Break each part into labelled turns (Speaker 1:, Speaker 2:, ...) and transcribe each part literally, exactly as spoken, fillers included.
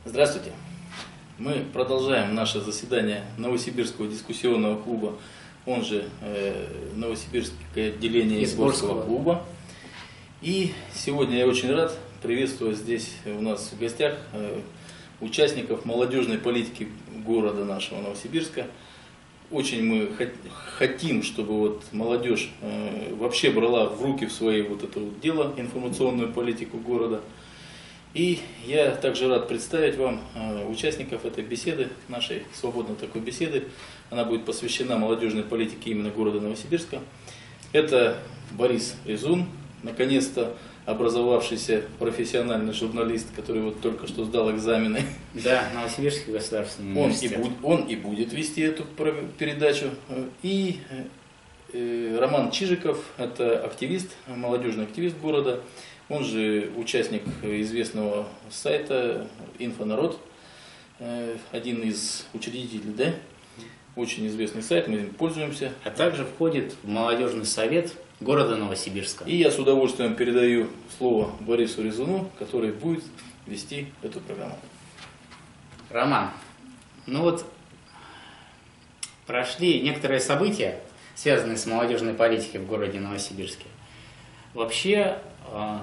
Speaker 1: Здравствуйте! Мы продолжаем наше заседание Новосибирского дискуссионного клуба, он же э, Новосибирское отделение Изборского клуба. И сегодня я очень рад приветствовать здесь у нас в гостях э, участников молодежной политики города нашего Новосибирска. Очень мы хотим, чтобы вот молодежь э, вообще брала в руки в свои вот это вот дело, информационную политику города. И я также рад представить вам э, участников этой беседы, нашей свободной такой беседы. Она будет посвящена молодежной политике именно города Новосибирска. Это Борис Резун, наконец-то образовавшийся профессиональный журналист, который вот только что сдал экзамены.
Speaker 2: Да, Новосибирский государственный
Speaker 1: он
Speaker 2: университет.
Speaker 1: И будет, он и будет вести эту передачу. И э, Роман Чижиков, это активист, молодежный активист города. Он же участник известного сайта «Инфонарод», один из учредителей, да? Очень известный сайт, мы им пользуемся.
Speaker 2: А также входит в молодежный совет города Новосибирска.
Speaker 1: И я с удовольствием передаю слово Борису Резуну, который будет вести эту программу.
Speaker 2: Роман, ну вот прошли некоторые события, связанные с молодежной политикой в городе Новосибирске. Вообще, э,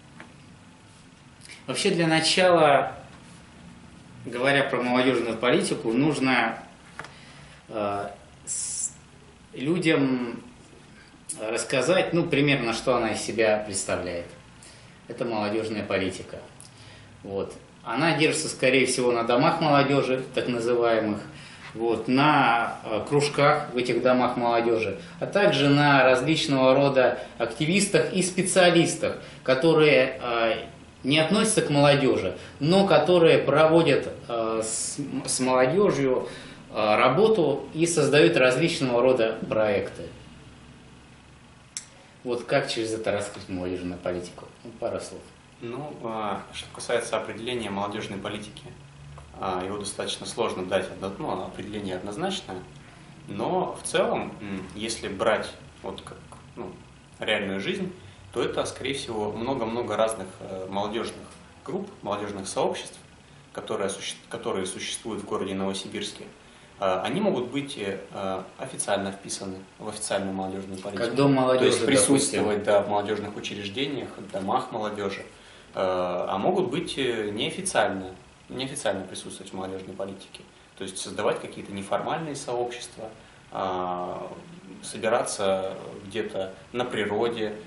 Speaker 2: вообще для начала, говоря про молодежную политику, нужно э, с, людям рассказать, ну, примерно, что она из себя представляет. Это молодежная политика. Вот. Она держится, скорее всего, на домах молодежи, так называемых, вот, на э, кружках в этих домах молодежи, а также на различного рода активистах и специалистах, которые э, не относятся к молодежи, но которые проводят э, с, с молодежью э, работу и создают различного рода проекты. Вот как через это раскрыть молодежную политику? Ну, пару слов.
Speaker 3: Ну, что касается определения молодежной политики, его достаточно сложно дать, ну, определение однозначное, но в целом, если брать вот как, ну, реальную жизнь, то это, скорее всего, много-много разных молодежных групп, молодежных сообществ, которые, которые существуют в городе Новосибирске. Они могут быть официально вписаны в официальную молодежную политику.
Speaker 2: Как дом молодежи,
Speaker 3: то есть присутствовать,
Speaker 2: допустим.
Speaker 3: Да, в молодежных учреждениях, в домах молодежи. А могут быть неофициально, неофициально присутствовать в молодежной политике. То есть создавать какие-то неформальные сообщества, собираться где-то на природе,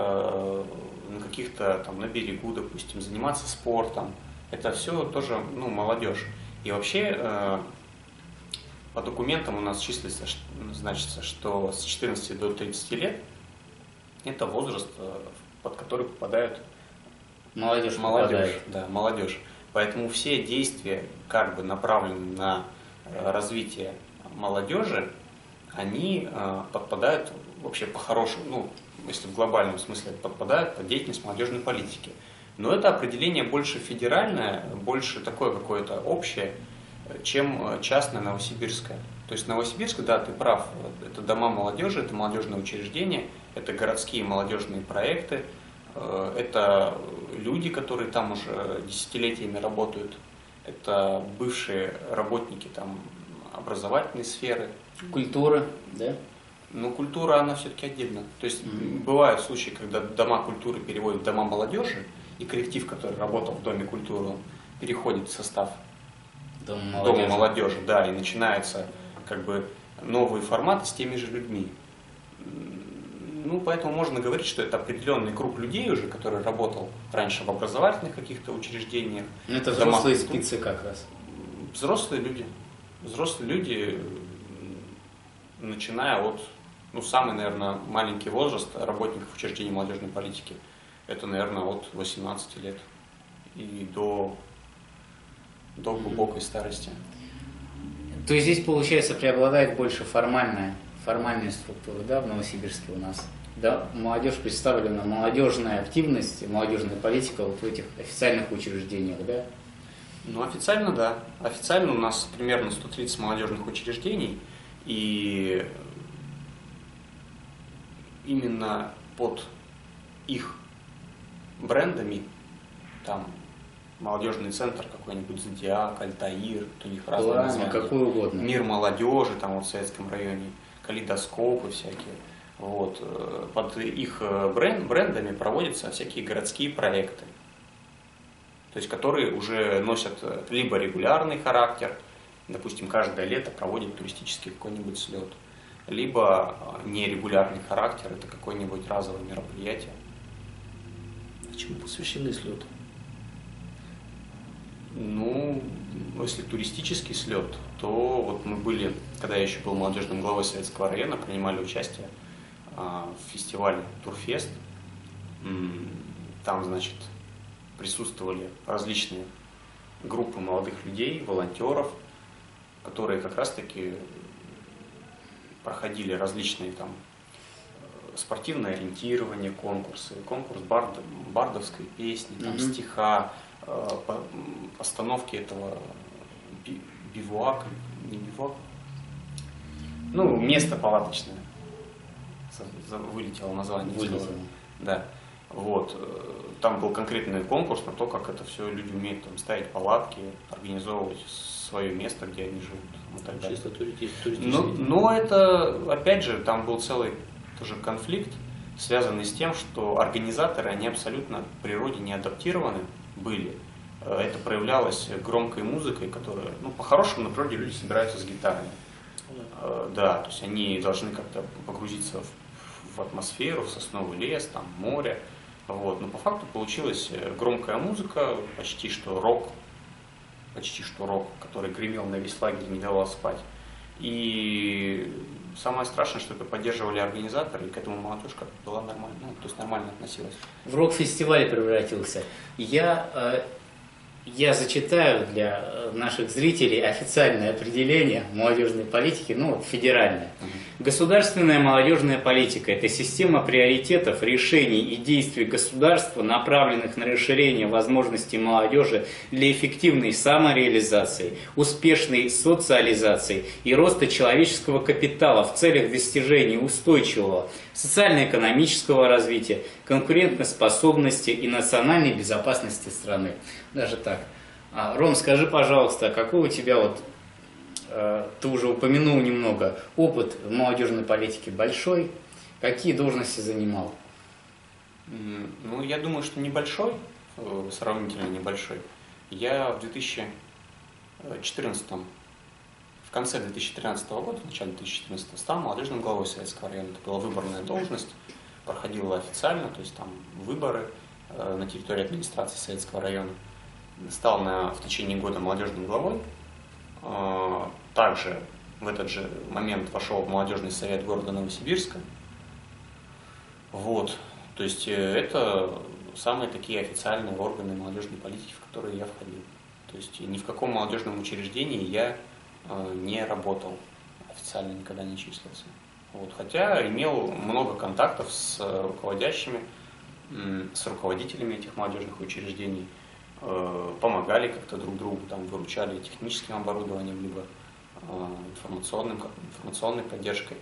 Speaker 3: на каких-то там на берегу, допустим, заниматься спортом. Это все тоже, ну, молодежь. И вообще по документам у нас числится, значится, что с четырнадцати до тридцати лет это возраст, под который попадают
Speaker 2: Молодежь,
Speaker 3: молодежь, да, молодежь. Поэтому все действия, как бы направленные на развитие молодежи, они подпадают вообще по-хорошему, ну, если в глобальном смысле подпадают под деятельность молодежной политики. Но это определение больше федеральное, больше такое какое-то общее, чем частное новосибирское. То есть Новосибирск, да, ты прав, это дома молодежи, это молодежные учреждения, это городские молодежные проекты, это люди, которые там уже десятилетиями работают, это бывшие работники там образовательной сферы.
Speaker 2: Культура, да?
Speaker 3: Ну, культура, она все-таки отдельно. То есть mm-hmm. бывают случаи, когда дома культуры переводят в дома молодежи, и коллектив, который работал в Доме культуры, он переходит в состав
Speaker 2: Дома молодежи.
Speaker 3: Дома молодежи, да, и начинаются как бы новые форматы с теми же людьми. Ну, поэтому можно говорить, что это определенный круг людей уже, который работал раньше в образовательных каких-то учреждениях.
Speaker 2: Ну, это взрослые спецы как раз.
Speaker 3: Взрослые люди. Взрослые люди, начиная от, ну, самый, наверное, маленький возраст работников учреждений молодежной политики, это, наверное, от восемнадцати лет и до, до глубокой старости.
Speaker 2: То есть здесь, получается, преобладает больше формальная, формальная структура, да, в Новосибирске у нас. Да, молодежь представлена, молодежная активность, молодежная политика вот в этих официальных учреждениях, да?
Speaker 3: Ну, официально, да. Официально у нас примерно сто тридцать молодежных учреждений, и именно под их брендами, там, молодежный центр какой-нибудь Зодиак, Альтаир, у них разные
Speaker 2: Пламя,
Speaker 3: названия.
Speaker 2: какой угодно.
Speaker 3: Мир молодежи, там вот в Советском районе, калейдоскопы всякие. Вот. Под их бренд, брендами проводятся всякие городские проекты, то есть которые уже носят либо регулярный характер, допустим, каждое лето проводят туристический какой-нибудь слет, либо нерегулярный характер, это какое-нибудь разовое мероприятие.
Speaker 1: Чему посвящены слеты?
Speaker 3: Ну, если туристический слет, то вот мы были, когда я еще был молодежным главой Советского района, принимали участие в фестивале Турфест. Там, значит, присутствовали различные группы молодых людей, волонтеров, которые как раз-таки проходили различные там спортивное ориентирование, конкурсы, конкурс бард, бардовской песни, там, mm-hmm. стиха, постановки этого бивуака, не бивуак, ну, место палаточное. Вылетело название.
Speaker 2: Вылетело.
Speaker 3: Да. Вот. Там был конкретный конкурс на то, как это все люди умеют там, ставить палатки, организовывать свое место, где они живут. И так далее.
Speaker 1: Чисто туристический.
Speaker 3: Но, но это, опять же, там был целый тоже конфликт, связанный с тем, что организаторы, они абсолютно к природе не адаптированы были. Это проявлялось громкой музыкой, которая, ну, по-хорошему, на природе люди собираются с гитарами. Да, то есть они должны как-то погрузиться в, в атмосферу, в сосновый лес, там, море. Вот. Но по факту получилась громкая музыка, почти что рок, почти что рок, который гремел на весь лагерь, не давал спать. И самое страшное, что это поддерживали организаторы, и к этому молодежь как была нормально, ну, то есть нормально относилась.
Speaker 2: В рок-фестиваль превратился. Я, э, я зачитаю для наших зрителей официальное определение молодежной политики, ну, федеральное. Угу. Государственная молодежная политика – это система приоритетов, решений и действий государства, направленных на расширение возможностей молодежи для эффективной самореализации, успешной социализации и роста человеческого капитала в целях достижения устойчивого социально-экономического развития, конкурентоспособности и национальной безопасности страны. Даже так. Ром, скажи, пожалуйста, какой у тебя вот, ты уже упомянул немного, опыт в молодежной политике большой, какие должности занимал?
Speaker 3: Ну, я думаю, что небольшой, сравнительно небольшой. Я в две тысячи четырнадцатом, в конце две тысячи тринадцатого года, в начале две тысячи четырнадцатого, стал молодежным главой Советского района. Это была выборная должность, проходила официально, то есть там выборы на территории администрации Советского района. Стал на, в течение года молодежным главой. Также в этот же момент вошел в молодежный совет города Новосибирска. Вот. То есть это самые такие официальные органы молодежной политики, в которые я входил. То есть ни в каком молодежном учреждении я не работал, официально никогда не числился. Вот. Хотя имел много контактов с руководящими, с руководителями этих молодежных учреждений, помогали как-то друг другу, там, выручали техническим оборудованием, либо информационным, как, информационной поддержкой.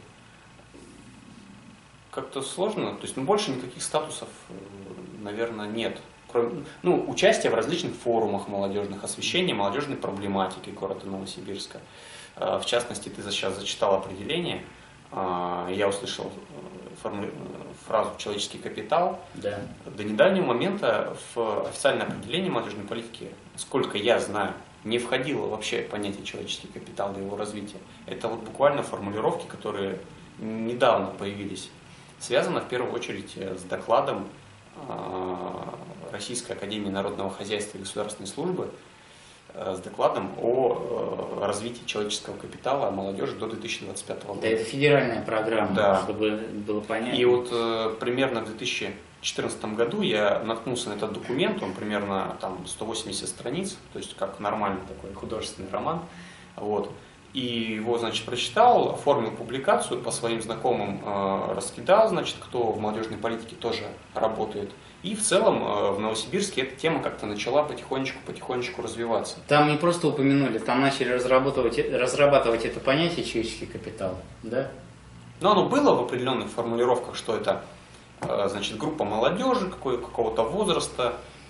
Speaker 3: Как-то сложно, то есть ну, больше никаких статусов, наверное, нет. Кроме, ну, участие в различных форумах молодежных, освещение молодежной проблематики города Новосибирска. В частности, ты сейчас зачитал определение, я услышал фразу «человеческий капитал».
Speaker 2: Да.
Speaker 3: До недавнего момента в официальное определение молодежной политики, сколько я знаю, не входило вообще понятие «человеческий капитал» и его развития. Это вот буквально формулировки, которые недавно появились. Связано в первую очередь с докладом Российской академии народного хозяйства и государственной службы, с докладом о развитии человеческого капитала молодежи до две тысячи двадцать пятого года.
Speaker 2: Да, это федеральная программа,
Speaker 3: да.
Speaker 2: Чтобы было понятно.
Speaker 3: И вот э, примерно в две тысячи четырнадцатом году я наткнулся на этот документ, он примерно там сто восемьдесят страниц, то есть как нормальный такой художественный роман. Вот. И его, значит, прочитал, оформил публикацию, по своим знакомым э, раскидал, значит, кто в молодежной политике тоже работает. И в целом в Новосибирске эта тема как-то начала потихонечку-потихонечку развиваться.
Speaker 2: Там не просто упомянули, там начали разрабатывать, разрабатывать это понятие «человеческий капитал», да?
Speaker 3: Но оно было в определенных формулировках, что это, значит, группа молодежи какого-то возраста,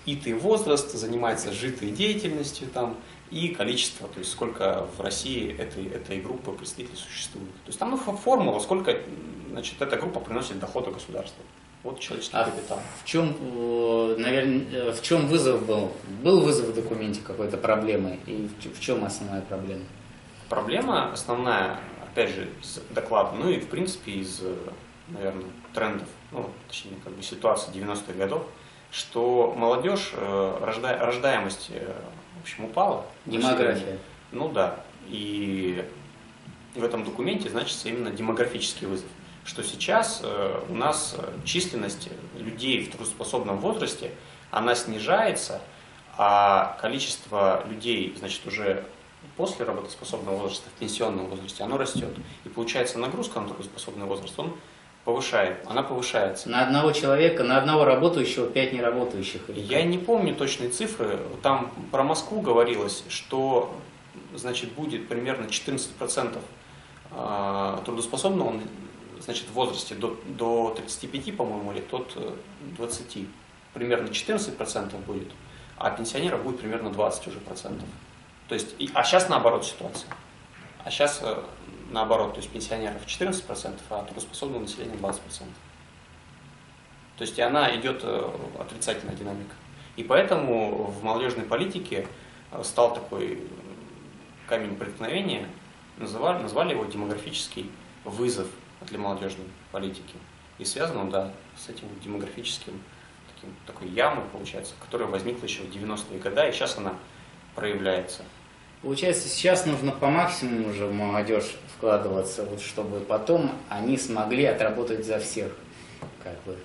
Speaker 3: итый возраст, занимается житой деятельностью там, и количество, то есть сколько в России этой, этой группы представителей существует. То есть там ну, формула, сколько значит, эта группа приносит дохода государству. Вот человеческий
Speaker 2: а
Speaker 3: капитал.
Speaker 2: В чем, наверное, в чем вызов был? Был вызов в документе какой-то проблемы? И в чем основная проблема?
Speaker 3: Проблема основная, опять же, из доклада, ну и в принципе из, наверное, трендов, ну, точнее, как бы ситуации девяностых годов, что молодежь, рожда, рождаемость, в общем, упала.
Speaker 2: Демография.
Speaker 3: Ну да. И в этом документе значится именно демографический вызов. Что сейчас у нас численность людей в трудоспособном возрасте, она снижается, а количество людей, значит, уже после работоспособного возраста, в пенсионном возрасте, оно растет. И получается нагрузка на трудоспособный возраст, он повышает, она повышается.
Speaker 2: На одного человека, на одного работающего пять неработающих.
Speaker 3: Я не помню точные цифры, там про Москву говорилось, что, значит, будет примерно четырнадцать процентов трудоспособного, значит, в возрасте до, до тридцати пяти, по-моему, или от двадцати, примерно четырнадцать процентов будет, а пенсионеров будет примерно двадцать уже процентов. То есть, и, а сейчас наоборот ситуация. А сейчас наоборот, то есть пенсионеров четырнадцать процентов, а трудоспособного населения двадцать процентов. То есть и она идет отрицательная динамика. И поэтому в молодежной политике стал такой камень преткновения, называли, назвали его демографический вызов для молодежной политики. И связано он, да, с этим демографическим таким, такой ямой, получается, которая возникла еще в девяностые годы, и сейчас она проявляется.
Speaker 2: Получается, сейчас нужно по максимуму уже в молодежь вкладываться, вот, чтобы потом они смогли отработать за всех. Как бы.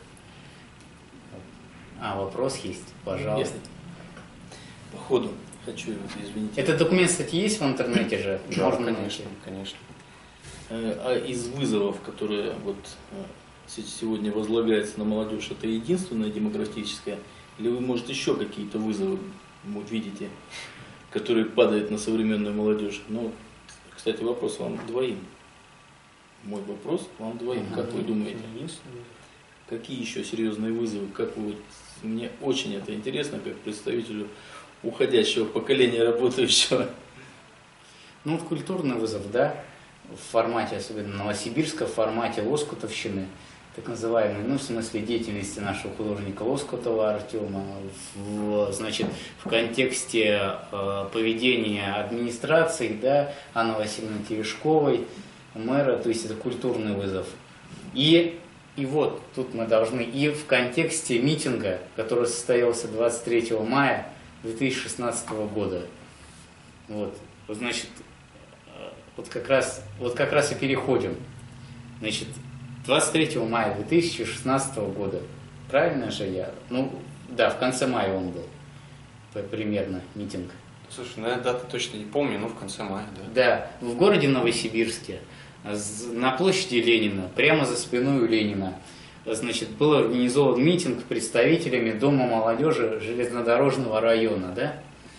Speaker 2: А, вопрос есть, пожалуйста.
Speaker 1: Есть. По ходу хочу, извините.
Speaker 2: Этот документ, кстати, есть в интернете же?
Speaker 3: Да,
Speaker 2: Можно
Speaker 3: конечно,
Speaker 2: найти.
Speaker 3: конечно.
Speaker 1: А из вызовов, которые вот сегодня возлагаются на молодежь, это единственное демографическое? Или вы, может, еще какие-то вызовы видите, которые падают на современную молодежь? Ну, кстати, вопрос вам двоим. Мой вопрос вам двоим. Ага. Как вы думаете? Какие еще серьезные вызовы? Как вы, мне очень это интересно, как представителю уходящего поколения работающего.
Speaker 2: Ну, вот культурный вызов, да, в формате, особенно Новосибирска, в формате лоскутовщины, так называемой, ну, в смысле деятельности нашего художника Лоскутова Артема, в, значит, в контексте э, поведения администрации, да, Анны Васильевны Терешковой, мэра, то есть это культурный вызов. И, и вот, тут мы должны, и в контексте митинга, который состоялся двадцать третьего мая две тысячи шестнадцатого года, вот, значит, вот как раз, вот как раз и переходим, значит, двадцать третьего мая две тысячи шестнадцатого года, правильно же я? Ну, да, в конце мая он был, примерно, митинг.
Speaker 3: Слушай, ну я дату точно не помню, но в конце мая, да.
Speaker 2: Да, в городе Новосибирске, на площади Ленина, прямо за спиной у Ленина, значит, был организован митинг представителями Дома молодежи железнодорожного района, да?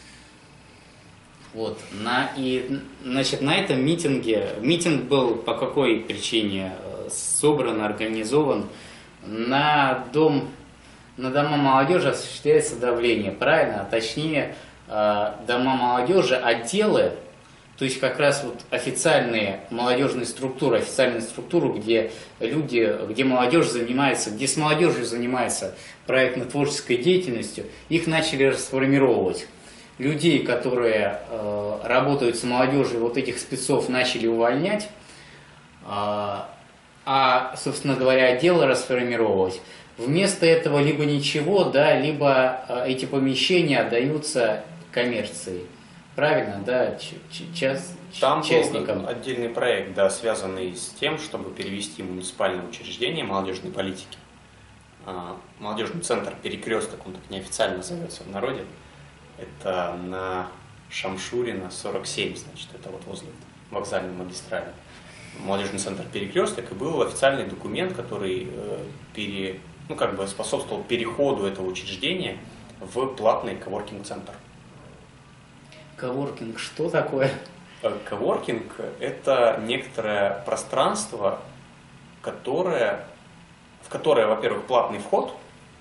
Speaker 2: Вот, на, и, значит, на этом митинге, митинг был по какой причине собран, организован, на дом, на дома молодежи осуществляется давление, правильно, а точнее, дома молодежи, отделы, то есть как раз вот официальные молодежные структуры, официальные структуры, где люди, где молодежь занимается, где с молодежью занимается проектно-творческой деятельностью, их начали расформировать. Людей, которые э, работают с молодежью, вот этих спецов начали увольнять, э, а, собственно говоря, отделы расформировать. Вместо этого либо ничего, да, либо э, эти помещения отдаются коммерции. Правильно, да, ч час
Speaker 3: Там
Speaker 2: частникам.
Speaker 3: Был отдельный проект, да, связанный с тем, чтобы перевести муниципальное учреждение молодежной политики. Молодежный центр «Перекресток», он так неофициально зовется в народе. Это на Шамшурина, сорок семь, значит, это вот возле вокзальной магистрали. Молодежный центр «Перекресток», и был официальный документ, который э, пере, ну, как бы способствовал переходу этого учреждения в платный коворкинг-центр.
Speaker 2: Коворкинг что такое?
Speaker 3: Коворкинг – это некоторое пространство, которое, в которое, во-первых, платный вход,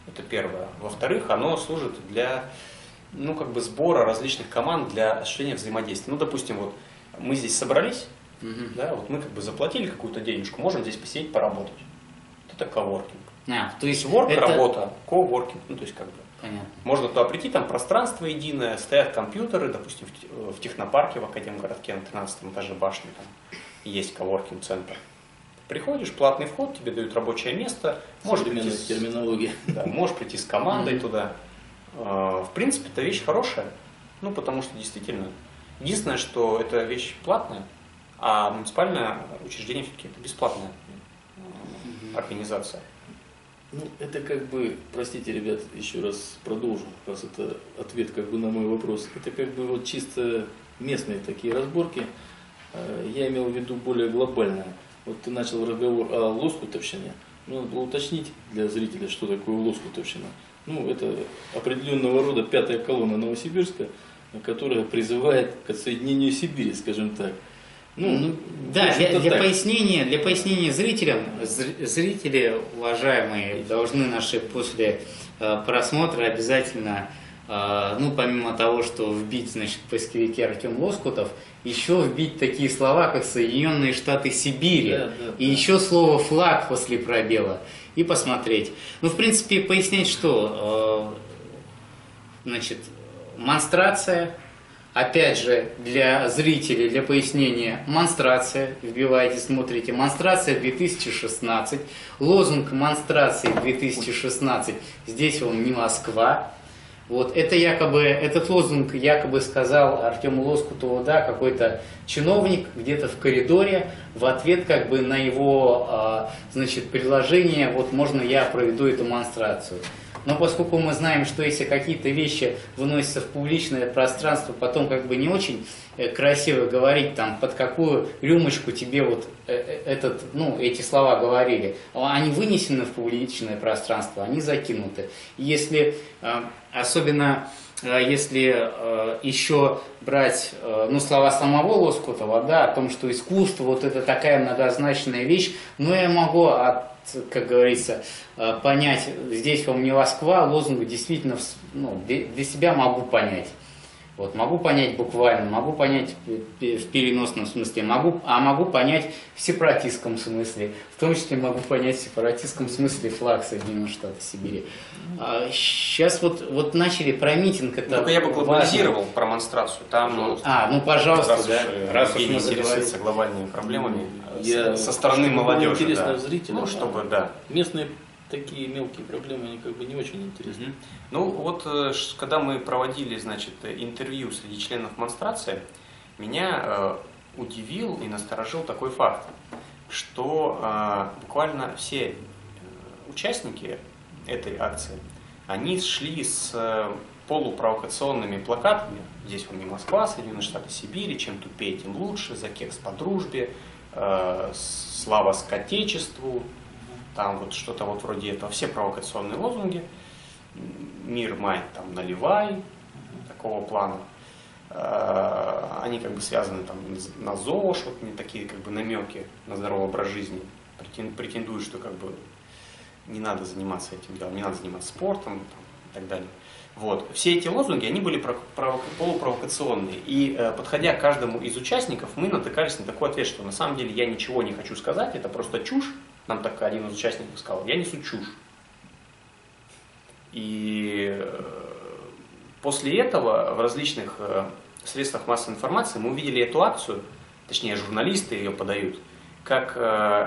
Speaker 3: Это первое. Во-вторых, оно служит для, ну, как бы сбора различных команд для осуществления взаимодействия. Ну, допустим, вот мы здесь собрались,
Speaker 2: Мгм.
Speaker 3: да, вот мы как бы заплатили какую-то денежку, можем здесь посидеть, поработать. Это коворкинг.
Speaker 2: А, то есть
Speaker 3: Work,
Speaker 2: это...
Speaker 3: работа, коворкинг, ну, то есть как бы.
Speaker 2: Понятно.
Speaker 3: Можно туда прийти, там пространство единое, стоят компьютеры, допустим, в те- в технопарке, в Академгородке на тринадцатом этаже башни, там есть коворкинг-центр. Приходишь, платный вход, тебе дают рабочее место, можешь прийти,
Speaker 1: Современная
Speaker 3: с,
Speaker 1: терминология.
Speaker 3: да, можешь прийти с командой
Speaker 2: Мгм.
Speaker 3: туда. Э, В принципе, это вещь хорошая, ну, потому что действительно, единственное, что это вещь платная, а муниципальное учреждение все-таки это бесплатная э, организация.
Speaker 1: Ну, это как бы, простите, ребят, еще раз продолжу, раз это ответ как бы на мой вопрос. Это как бы вот чисто местные такие разборки. Э, Я имел в виду более глобальное. Вот ты начал разговор о лоскутовщине. Ну, надо было уточнить для зрителя, что такое лоскутовщина. Ну, это определенного рода пятая колонна Новосибирска, которая призывает к отсоединению Сибири, скажем так. Ну,
Speaker 2: Ну,
Speaker 1: в
Speaker 2: да, для,
Speaker 1: общем-то,
Speaker 2: для
Speaker 1: так.
Speaker 2: пояснения, для пояснения зрителям, зр- зрители, уважаемые, должны наши после э, просмотра обязательно, э, ну, помимо того, что вбить, значит, в поисковике Артем Лоскутов, еще вбить такие слова, как Соединенные Штаты Сибири,
Speaker 1: Да, да,
Speaker 2: и
Speaker 1: да.
Speaker 2: еще слово флаг после пробела, и посмотреть. Ну, в принципе, пояснять, что, э, значит, монстрация. Опять же, для зрителей, для пояснения, монстрация, вбиваете, смотрите, монстрация две тысячи шестнадцать, лозунг монстрации две тысячи шестнадцать, здесь он не Москва. Вот, это якобы, этот лозунг якобы сказал Артему Лоскутову, да, какой-то чиновник где-то в коридоре, в ответ как бы на его, а, значит, предложение, вот можно я проведу эту монстрацию. Но поскольку мы знаем, что если какие-то вещи выносятся в публичное пространство, потом как бы не очень э, красиво говорить, там, под какую рюмочку тебе вот э, э, этот, ну, эти слова говорили, они вынесены в публичное пространство, они закинуты. И если, э, особенно э, если э, еще брать, э, ну, слова самого Лоскутова, да, о том, что искусство вот это такая многозначная вещь, но я могу от как говорится, понять, здесь вам не Москва, лозунг действительно, ну, для себя могу понять. Вот, могу понять буквально, могу понять в переносном смысле, могу, а могу понять в сепаратистском смысле. В том числе могу понять в сепаратистском смысле флаг Соединенных Штатов Сибири. А сейчас вот, вот начали про митинг. Это
Speaker 3: Только я бы глобализировал
Speaker 2: важно.
Speaker 3: про монстрацию. Там,
Speaker 2: а, ну пожалуйста,
Speaker 3: раз
Speaker 2: да.
Speaker 3: уж
Speaker 2: Раз уж
Speaker 3: Евгений
Speaker 2: мы заговорили.
Speaker 3: интересуется глобальными проблемами
Speaker 1: Я,
Speaker 3: со стороны
Speaker 1: чтобы было
Speaker 3: молодежи.
Speaker 1: интересно
Speaker 3: Да.
Speaker 1: зрителям,
Speaker 3: Ну, чтобы,
Speaker 1: а
Speaker 3: да.
Speaker 1: местные такие мелкие проблемы, они как бы не очень интересны.
Speaker 3: Мгм. Ну вот, э, ш- когда мы проводили, значит, интервью среди членов монстрации, меня э, удивил и насторожил такой факт, что э, буквально все э, участники этой акции, они шли с э, полупровокационными плакатами, здесь вам не Москва, Соединенные Штаты Сибири, чем тупее, тем лучше, за кекс по дружбе, э, слава к отечеству, там вот что-то вот вроде этого, все провокационные лозунги, мир май, там, наливай, такого плана. Э, Они как бы связаны там на ЗОЖ, вот не такие как бы намеки на здоровый образ жизни, Претен- претендуют, что как бы не надо заниматься этим делом, не надо заниматься спортом там, и так далее. Вот. Все эти лозунги, они были прово- прово- полупровокационные. И э, подходя к каждому из участников, мы натыкались на такой ответ, что на самом деле я ничего не хочу сказать, это просто чушь. Нам так один из участников сказал, я несу чушь. И э, после этого в различных э, средствах массовой информации мы увидели эту акцию, точнее журналисты ее подают, как э,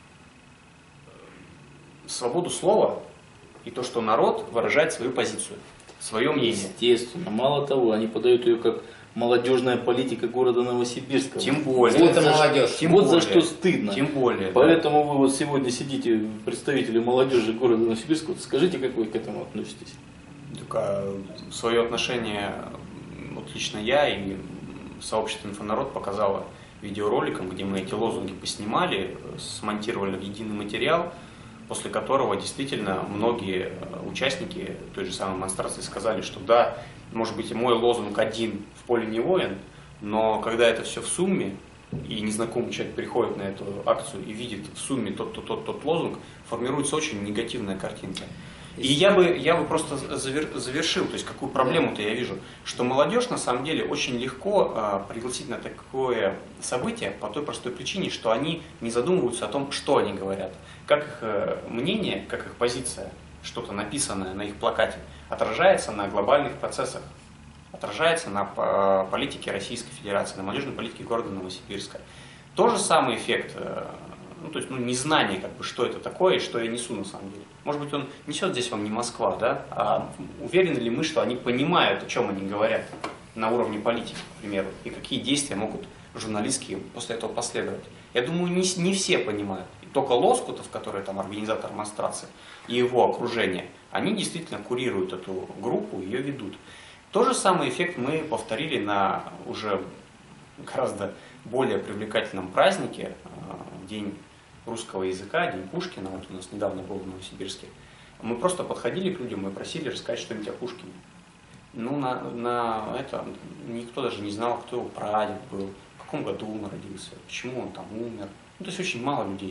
Speaker 3: свободу слова и то, что народ выражает свою позицию, свое мнение.
Speaker 1: Естественно. Мало того, они подают ее как молодежная политика города Новосибирска.
Speaker 3: Тем более.
Speaker 2: Вот это
Speaker 1: за,
Speaker 2: молодежь.
Speaker 3: Тем
Speaker 1: вот за
Speaker 3: более.
Speaker 1: что стыдно.
Speaker 3: Тем более.
Speaker 1: Поэтому вы вот сегодня сидите, представители молодежи города Новосибирска, вот скажите, как вы к этому относитесь?
Speaker 3: Только свое отношение, вот лично я и сообщество «Инфонарод» показало видеороликом, где мы эти лозунги поснимали, смонтировали в единый материал, после которого действительно многие участники той же самой монстрации сказали, что да, может быть и мой лозунг один в поле не воин, но когда это все в сумме, и незнакомый человек приходит на эту акцию и видит в сумме тот-то, тот-то, тот лозунг, формируется очень негативная картинка. И я бы, я бы просто завершил, то есть какую проблему-то я вижу, что молодежь на самом деле очень легко э, пригласить на такое событие по той простой причине, что они не задумываются о том, что они говорят, как их э, мнение, как их позиция, что-то написанное на их плакате, отражается на глобальных процессах, отражается на э, политике Российской Федерации, на молодежной политике города Новосибирска. Тот же самый эффект, э, ну, то есть ну, незнание, как бы, что это такое и что я несу на самом деле. Может быть, он несет здесь вам не Москва, да? А уверены ли мы, что они понимают, о чем они говорят на уровне политики, к примеру, и какие действия могут журналистские после этого последовать? Я думаю, не, не все понимают. И только Лоскутов, который там организатор демонстрации, и его окружение, они действительно курируют эту группу, ее ведут. Тот же самый эффект мы повторили на уже гораздо более привлекательном празднике, День русского языка, День Пушкина, вот у нас недавно был в Новосибирске. Мы просто подходили к людям и просили рассказать что-нибудь о Пушкине. Ну, на, на это никто даже не знал, кто его прадед был, в каком году он родился, почему он там умер. Ну, то есть очень мало людей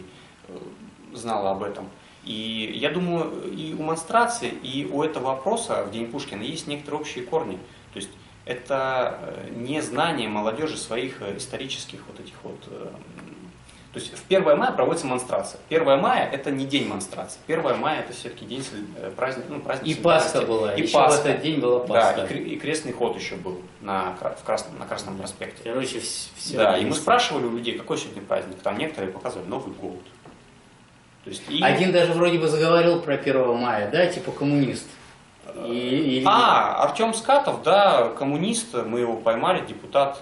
Speaker 3: знало об этом. И я думаю, и у монстрации, и у этого вопроса в День Пушкина есть некоторые общие корни. То есть это не знание молодежи своих исторических вот этих вот... То есть в первое мая проводится монстрация. первое мая это не день монстрации. первое мая это все-таки день праздник, ну, праздник.
Speaker 2: И Пасха была.
Speaker 3: И
Speaker 2: еще
Speaker 3: Пасха.
Speaker 2: в этот день была Пасха.
Speaker 3: Да, и, и крестный ход еще был на, в Красном, на Красном проспекте.
Speaker 2: Короче, все.
Speaker 3: Да, и мы спрашивали у людей, какой сегодня праздник. Там некоторые показывали Новый год. То есть, и...
Speaker 2: Один даже вроде бы заговорил про первое мая, да, типа коммунист. И, и...
Speaker 3: А, Артем Скатов, да, коммунист, мы его поймали, депутат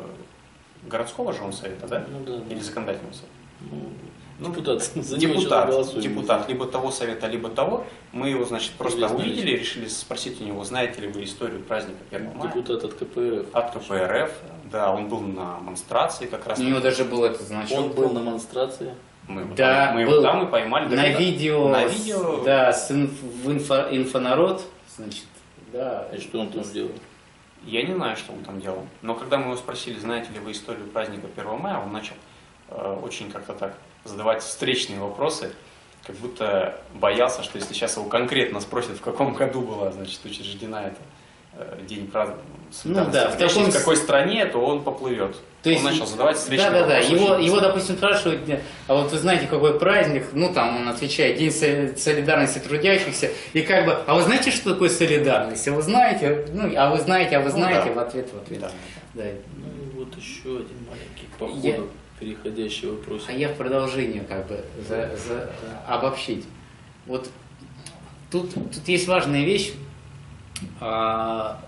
Speaker 3: городского же он совета, да?
Speaker 1: Ну, да, да.
Speaker 3: Или законодательного совета?
Speaker 1: Ну, депутат. За
Speaker 3: депутат, депутат, либо того совета, либо того. Мы его, значит, просто
Speaker 1: Или
Speaker 3: увидели, решили спросить у него, знаете ли вы историю праздника первого мая?
Speaker 1: Депутат от ка пэ эр эф.
Speaker 3: От ка пэ эр эф, да, он был на монстрации как раз.
Speaker 2: У него даже был этот значок.
Speaker 1: Он был на монстрации.
Speaker 3: Мы, его
Speaker 2: да,
Speaker 3: там, мы его там и поймали.
Speaker 2: На
Speaker 3: да,
Speaker 2: видео,
Speaker 3: на видео.
Speaker 2: Да, с инф, в инфо, инфонарод, значит, да.
Speaker 1: И что он там сделал?
Speaker 3: Я не знаю, что он там делал. Но когда мы его спросили, знаете ли вы историю праздника первого мая, он начал э, очень как-то так задавать встречные вопросы, как будто боялся, что если сейчас его конкретно спросят, в каком году была, значит, учреждена эта э, день праздника,
Speaker 2: ну, да, в, таком...
Speaker 3: в какой стране, то он поплывет.
Speaker 2: То есть,
Speaker 3: он начал задавать встречные
Speaker 2: да, да,
Speaker 3: вопросы.
Speaker 2: Да, его, его, допустим, спрашивают, а вот вы знаете, какой праздник, ну, там он отвечает, День солидарности трудящихся, и как бы, а вы знаете, что такое солидарность? А вы знаете, ну, а вы знаете, а вы знаете, ну, да. в ответ, в ответ. Да. Да.
Speaker 1: Ну, и вот еще один маленький по ходу,
Speaker 2: я...
Speaker 1: переходящий вопрос.
Speaker 2: А я в продолжение, как бы, за, за, обобщить. Вот тут, тут есть важная вещь, а,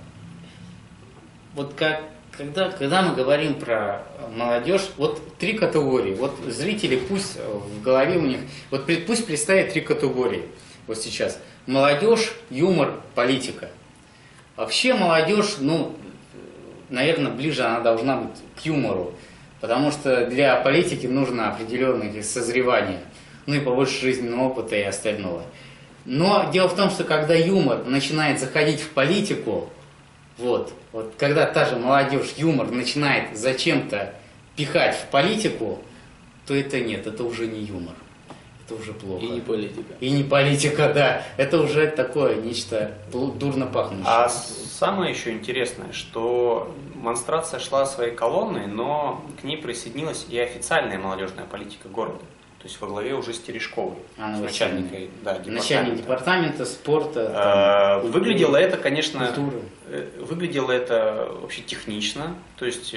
Speaker 2: вот как Когда, когда мы говорим про молодежь, вот три категории. Вот зрители пусть в голове у них, вот пусть представят три категории. Вот сейчас. Молодежь, юмор, политика. Вообще молодежь, ну, наверное, ближе она должна быть к юмору. Потому что для политики нужно определенное созревание. Ну и побольше жизненного опыта и остального. Но дело в том, что когда юмор начинает заходить в политику, Вот, вот когда та же молодежь, юмор начинает зачем-то пихать в политику, то это нет, это уже не юмор, это уже плохо.
Speaker 1: И не политика.
Speaker 2: И не политика, да, это уже такое нечто дурно пахнущее.
Speaker 3: А самое еще интересное, что монстрация шла своей колонной, но к ней присоединилась и официальная молодежная политика города. То есть во главе уже с Терешковой,
Speaker 2: а,
Speaker 3: с начальником, да, департамента.
Speaker 2: Начальник департамента спорта.
Speaker 3: А,
Speaker 2: там,
Speaker 3: выглядело это, конечно,
Speaker 2: культуры.
Speaker 3: выглядело это вообще технично. То есть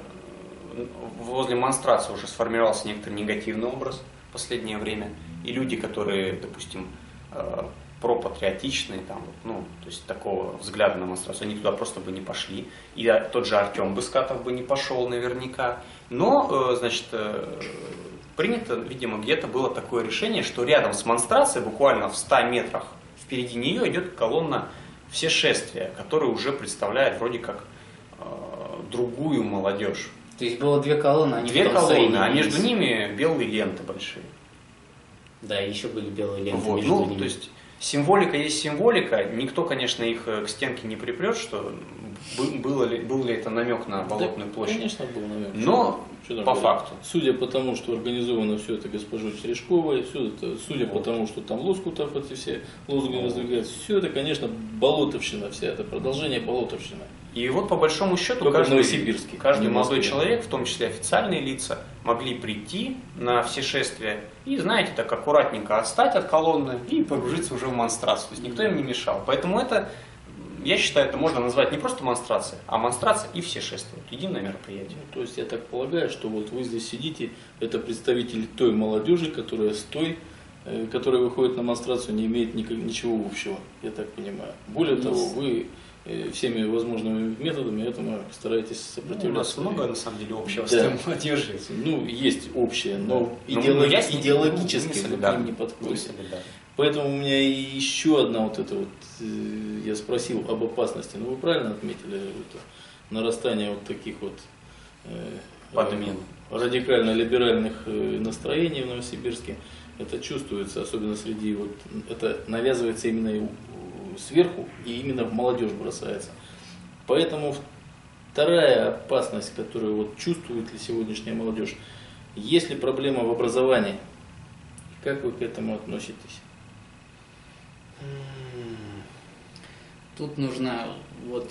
Speaker 3: возле монстрации уже сформировался некоторый негативный образ в последнее время. И люди, которые, допустим, пропатриотичные, там, ну, то есть такого взгляда на монстрацию, они туда просто бы не пошли. И тот же Артем Быскатов бы не пошел наверняка. Но, значит, принято, видимо, где-то было такое решение, что рядом с монстрацией, буквально в ста метрах впереди нее, идет колонна всешествия, которая уже представляет вроде как э, другую молодежь.
Speaker 2: То есть было две колонны, они
Speaker 3: Две колонны, а между ними белые ленты большие.
Speaker 2: Да, еще были белые ленты
Speaker 3: вот,
Speaker 2: между
Speaker 3: ну,
Speaker 2: ними.
Speaker 3: То есть Символика есть символика. Никто, конечно, их к стенке не припрет, что было ли, был ли это намек на Болотную
Speaker 1: Да,
Speaker 3: площадь.
Speaker 1: конечно, был намек.
Speaker 3: Но
Speaker 1: что там
Speaker 3: по
Speaker 1: говорить?
Speaker 3: факту.
Speaker 1: Судя по тому, что организовано все это госпожой Черешковой, все это, судя вот. по тому, что там Лоскутов эти все лозунги вот. раздвигают, все это, конечно, болотовщина вся, это продолжение болотовщины.
Speaker 3: И вот по большому счету
Speaker 1: Только
Speaker 3: каждый, каждый молодой человек, в том числе официальные лица, могли прийти на все шествия и, знаете, так аккуратненько отстать от колонны и погрузиться уже в монстрацию. То есть никто им не мешал. Поэтому это, я считаю, это можно назвать не просто монстрация, а монстрация и все шествия. Единое мероприятие.
Speaker 1: То есть я так полагаю, что вот вы здесь сидите, это представители той молодежи, которая с той, э, которая выходит на монстрацию, не имеет никак, ничего общего, я так понимаю. Более того, вы э, всеми возможными методами этому стараетесь сопротивляться.
Speaker 3: Ну, у нас много, на самом деле, общего
Speaker 1: да.
Speaker 3: с той молодежью.
Speaker 1: Ну, есть общее, но
Speaker 3: ну,
Speaker 1: идеолог...
Speaker 3: я
Speaker 1: идеологически
Speaker 3: мы
Speaker 1: к ним не подходит. Поэтому у меня еще одна вот эта вот, э, я спросил об опасности, ну вы правильно отметили это нарастание вот таких вот э,
Speaker 3: подмен
Speaker 1: радикально-либеральных э, настроений в Новосибирске. Это чувствуется, особенно среди вот, это навязывается именно и сверху и именно в молодежь бросается. Поэтому вторая опасность, которую вот чувствует ли сегодняшняя молодежь, есть ли проблема в образовании? Как вы к этому относитесь?
Speaker 2: Тут нужно вот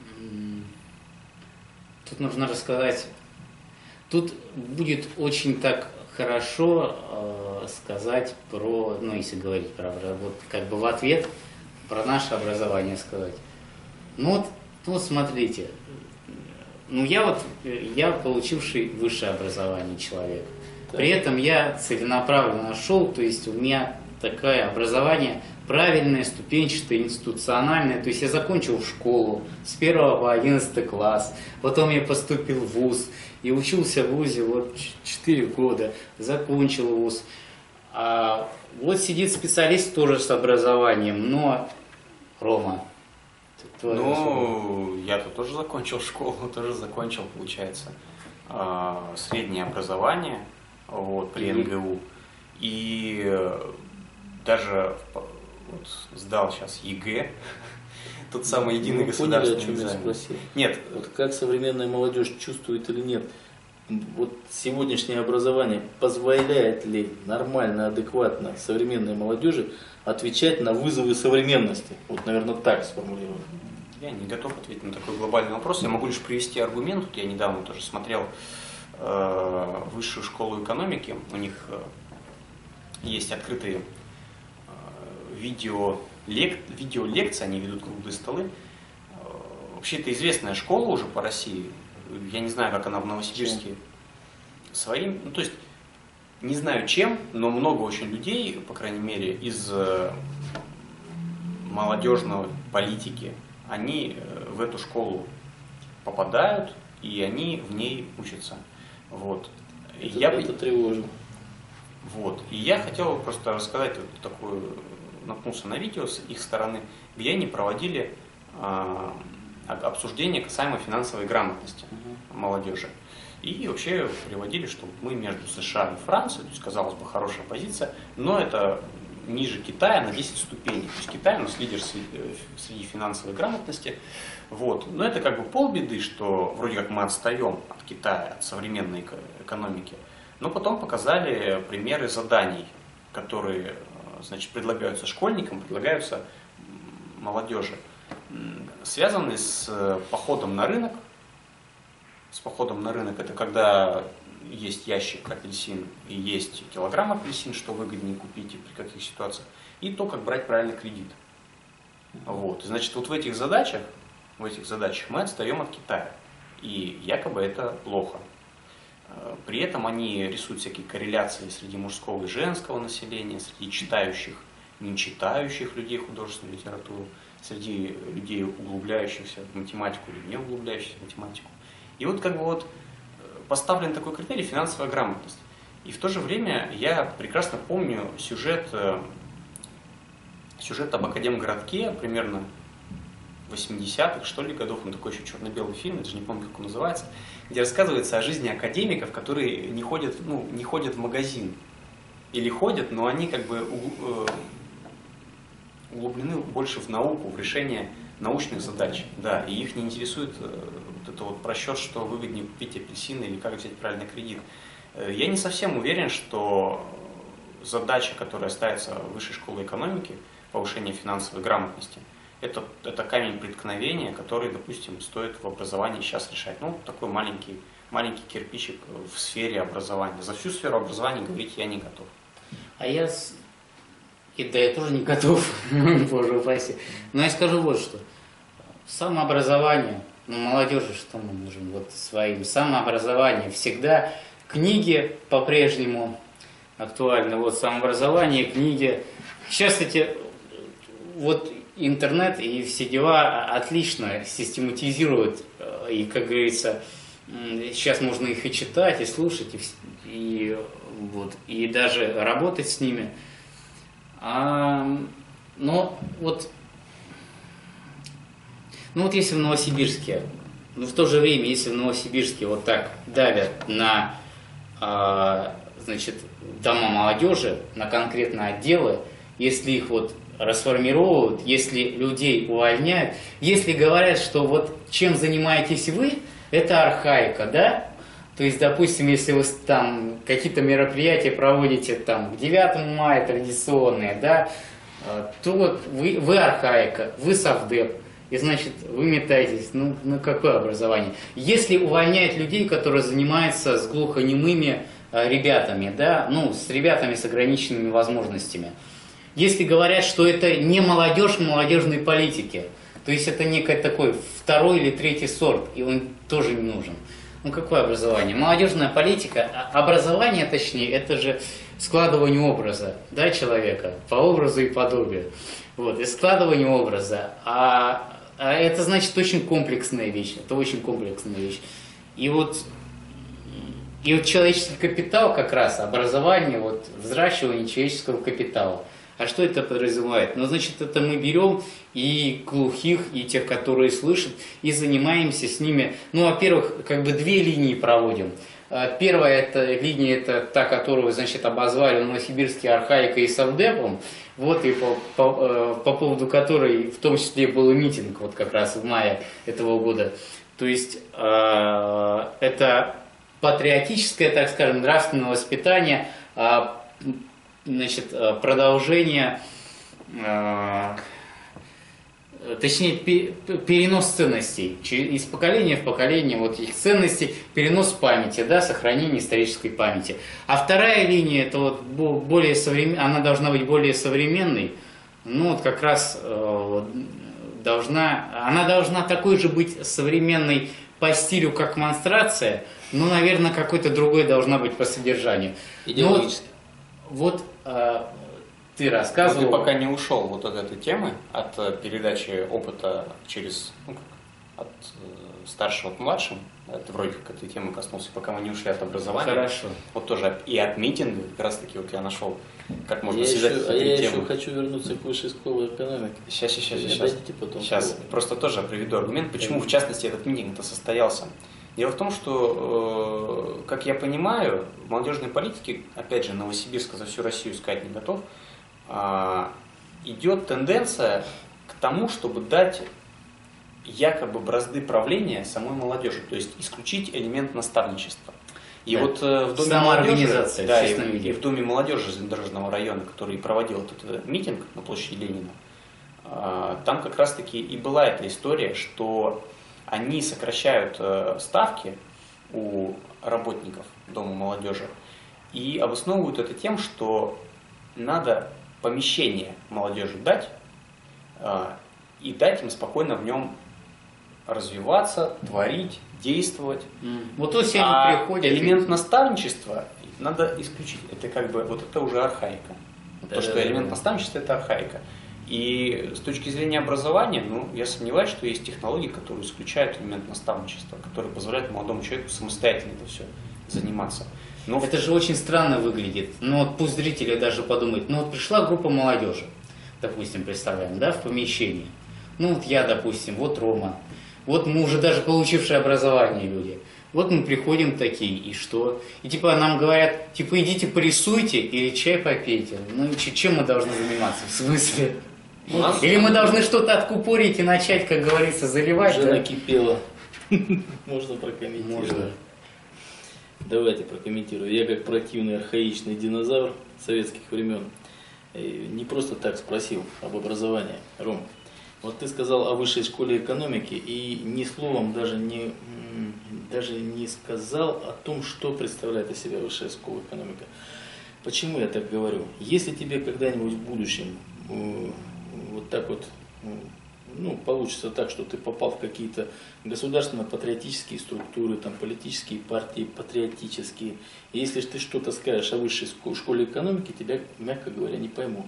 Speaker 2: тут нужно рассказать. Тут будет очень так хорошо э, сказать про, ну если говорить про, вот как бы в ответ про наше образование сказать. Ну вот, вот смотрите, ну я вот я получивший высшее образование человек. При этом я целенаправленно шел, то есть у меня такое образование правильное, ступенчатое, институциональное. То есть я закончил школу с первого по одиннадцатый класс, потом я поступил в вуз и учился в вузе вот четыре года, закончил вуз. А вот сидит специалист тоже с образованием, но Рома.
Speaker 3: Ну, я-то тоже закончил школу, тоже закончил, получается, среднее образование. Вот, при эн гэ у. И даже вот, сдал сейчас е гэ, тот самый единый
Speaker 1: Вы
Speaker 3: государственный
Speaker 1: поняли, о чем
Speaker 3: экзамен.
Speaker 1: я спросил?
Speaker 3: Нет.
Speaker 1: Вот как современная молодежь чувствует или нет, вот сегодняшнее образование позволяет ли нормально, адекватно современной молодежи отвечать на вызовы современности? Вот, наверное, так сформулирую.
Speaker 3: Я не готов ответить на такой глобальный вопрос. Я могу лишь привести аргумент. Вот я недавно тоже смотрел высшую школу экономики, у них есть открытые видео, лек, видеолекции, они ведут круглые столы. Вообще это известная школа уже по России, я не знаю, как она в Новосибирске своим, ну то есть не знаю чем, но много очень людей, по крайней мере, из молодежной политики, они в эту школу попадают и они в ней учатся. Вот.
Speaker 1: Это,
Speaker 3: я,
Speaker 1: это тревожит.
Speaker 3: Вот. И я хотел просто рассказать вот такую, наткнулся на видео с их стороны, где они проводили э, обсуждение касаемо финансовой грамотности uh-huh. молодежи. И вообще приводили, что мы между США и Францией, то есть, казалось бы, хорошая позиция, но это ниже Китая на десять ступеней. То есть Китай у нас лидер среди финансовой грамотности. Вот. Но это как бы полбеды, что вроде как мы отстаем от Китая, от современной экономики. Но потом показали примеры заданий, которые, значит, предлагаются школьникам, предлагаются молодежи, связанные с походом на рынок. С походом на рынок это когда есть ящик апельсин и есть килограмм апельсин, что выгоднее купить и при каких ситуациях, и то, как брать правильно кредит. Вот. Значит, вот в этих задачах, в этих задачах мы отстаем от Китая. И якобы это плохо. При этом они рисуют всякие корреляции среди мужского и женского населения, среди читающих, не читающих людей художественную литературу, среди людей, углубляющихся в математику или не углубляющихся в математику. И вот как бы вот поставлен такой критерий финансовая грамотность. И в то же время я прекрасно помню сюжет, сюжет об Академгородке примерно восьмидесятых, что ли, годов, он такой еще черно-белый фильм, я даже не помню, как он называется, где рассказывается о жизни академиков, которые не ходят, ну, не ходят в магазин. Или ходят, но они как бы углублены больше в науку, в решение научных задач, да, и их не интересует вот это вот просчет, что выгоднее купить апельсины или как взять правильный кредит. Я не совсем уверен, что задача, которая ставится в высшей школе экономики, повышение финансовой грамотности, это, это камень преткновения, который, допустим, стоит в образовании сейчас решать. Ну, такой маленький, маленький кирпичик в сфере образования. За всю сферу образования говорить я не готов.
Speaker 2: А я, и да, я тоже не готов, боже упаси. Но я скажу вот что. Самообразование, ну, молодежи что мы нужен вот своим. Самообразование всегда. Книги по-прежнему актуальны. Вот самообразование, книги. Сейчас эти, вот интернет и все дела отлично систематизируют. И, как говорится, сейчас можно их и читать, и слушать, и, и, вот, и даже работать с ними. А, но вот, ну вот если в Новосибирске, ну в то же время, если в Новосибирске вот так давят на, а, значит, дома молодежи, на конкретные отделы, если их вот расформировывают, если людей увольняют, если говорят, что вот чем занимаетесь вы, это архаика, да? То есть, допустим, если вы там какие-то мероприятия проводите там к девятому мая традиционные, да, то вот вы, вы архаика, вы совдеп, и значит вы метаетесь, ну, ну какое образование? Если увольняют людей, которые занимаются с глухонемыми ребятами, да, ну, с ребятами с ограниченными возможностями, если говорят, что это не молодежь молодежной политики, то есть это некий такой второй или третий сорт, и он тоже не нужен. Ну какое образование? Молодежная политика, образование точнее, это же складывание образа, да, человека, по образу и подобию. Вот, и складывание образа. А, а это значит очень комплексная вещь, это очень комплексная вещь. И вот, и вот человеческий капитал как раз, образование, вот, взращивание человеческого капитала. А что это подразумевает? Ну, значит, это мы берем и глухих, и тех, которые слышат, и занимаемся с ними. Ну, во-первых, как бы две линии проводим. Первая это линия, это та, которую, значит, обозвали в Новосибирске архаикой и совдепом. Вот и по, по, по поводу которой в том числе был митинг вот как раз в мае этого года. То есть э, это патриотическое, так скажем, нравственное воспитание, э, значит, продолжение, э, точнее, перенос ценностей из поколения в поколение, вот их ценностей, перенос памяти, да, сохранение исторической памяти. А вторая линия, это вот более современ... она должна быть более современной, ну вот как раз э, должна, она должна такой же быть современной по стилю, как монстрация, но, наверное, какой-то другой должна быть по содержанию.
Speaker 1: Идеологически.
Speaker 2: Вот э, ты рассказывал...
Speaker 3: Но ты пока не ушел вот от этой темы, от э, передачи опыта через, ну, как, от э, старшего к младшим. Это вроде как этой темы коснулся, пока мы не ушли от образования.
Speaker 2: Хорошо.
Speaker 3: Вот тоже и от митинга, как раз таки вот я нашел, как можно
Speaker 1: я
Speaker 3: связать
Speaker 1: еще,
Speaker 3: эти
Speaker 1: а я
Speaker 3: темы.
Speaker 1: еще хочу вернуться к высшей школе экономики.
Speaker 3: Сейчас, сейчас, сейчас.
Speaker 1: Сейчас, потом
Speaker 3: сейчас. Просто тоже приведу аргумент, почему в частности этот митинг-то состоялся. Дело в том, что, э, как я понимаю, в молодежной политике, опять же, Новосибирска за всю Россию сказать не готов, э, идет тенденция к тому, чтобы дать якобы бразды правления самой молодежи, то есть исключить элемент наставничества. И да. вот э, в Доме молодежи, да, и, и в Доме молодежи Железнодорожного района, который проводил этот, этот митинг на площади Ленина, э, там как раз-таки и была эта история, что они сокращают э, ставки у работников Дома молодежи и обосновывают это тем, что надо помещение молодежи дать э, и дать им спокойно в нем развиваться, творить, действовать.
Speaker 2: Mm. Вот то все
Speaker 3: а
Speaker 2: они приходят.
Speaker 3: Элемент наставничества надо исключить. Это как бы вот это уже архаика. Да, то, что да, элемент да. наставничества это архаика. И с точки зрения образования, ну, я сомневаюсь, что есть технологии, которые исключают элемент наставничества, которые позволяют молодому человеку самостоятельно это все заниматься. Но
Speaker 2: это же очень странно выглядит. Ну вот пусть зрители даже подумают, ну вот пришла группа молодежи, допустим, представляем, да, в помещении. Ну вот я, допустим, вот Рома, вот мы уже даже получившие образование люди. Вот мы приходим такие, и что? И типа нам говорят, типа идите порисуйте или чай попейте. Ну чем мы должны заниматься? В смысле?
Speaker 3: нас...
Speaker 2: Или мы должны что-то откупорить и начать, как говорится, заливать?
Speaker 1: Уже
Speaker 2: да?
Speaker 1: накипело. Можно прокомментировать.
Speaker 2: Можно.
Speaker 1: Давайте прокомментирую. Я как противный архаичный динозавр советских времен не просто так спросил об образовании. Ром, вот ты сказал о высшей школе экономики и ни словом даже не, даже не сказал о том, что представляет из себя высшая школа экономики. Почему я так говорю? Если тебе когда-нибудь в будущем э, вот так вот, э, ну, получится так, что ты попал в какие-то государственно-патриотические структуры, там, политические партии патриотические, и если ты что-то скажешь о высшей школе экономики, тебя, мягко говоря, не поймут.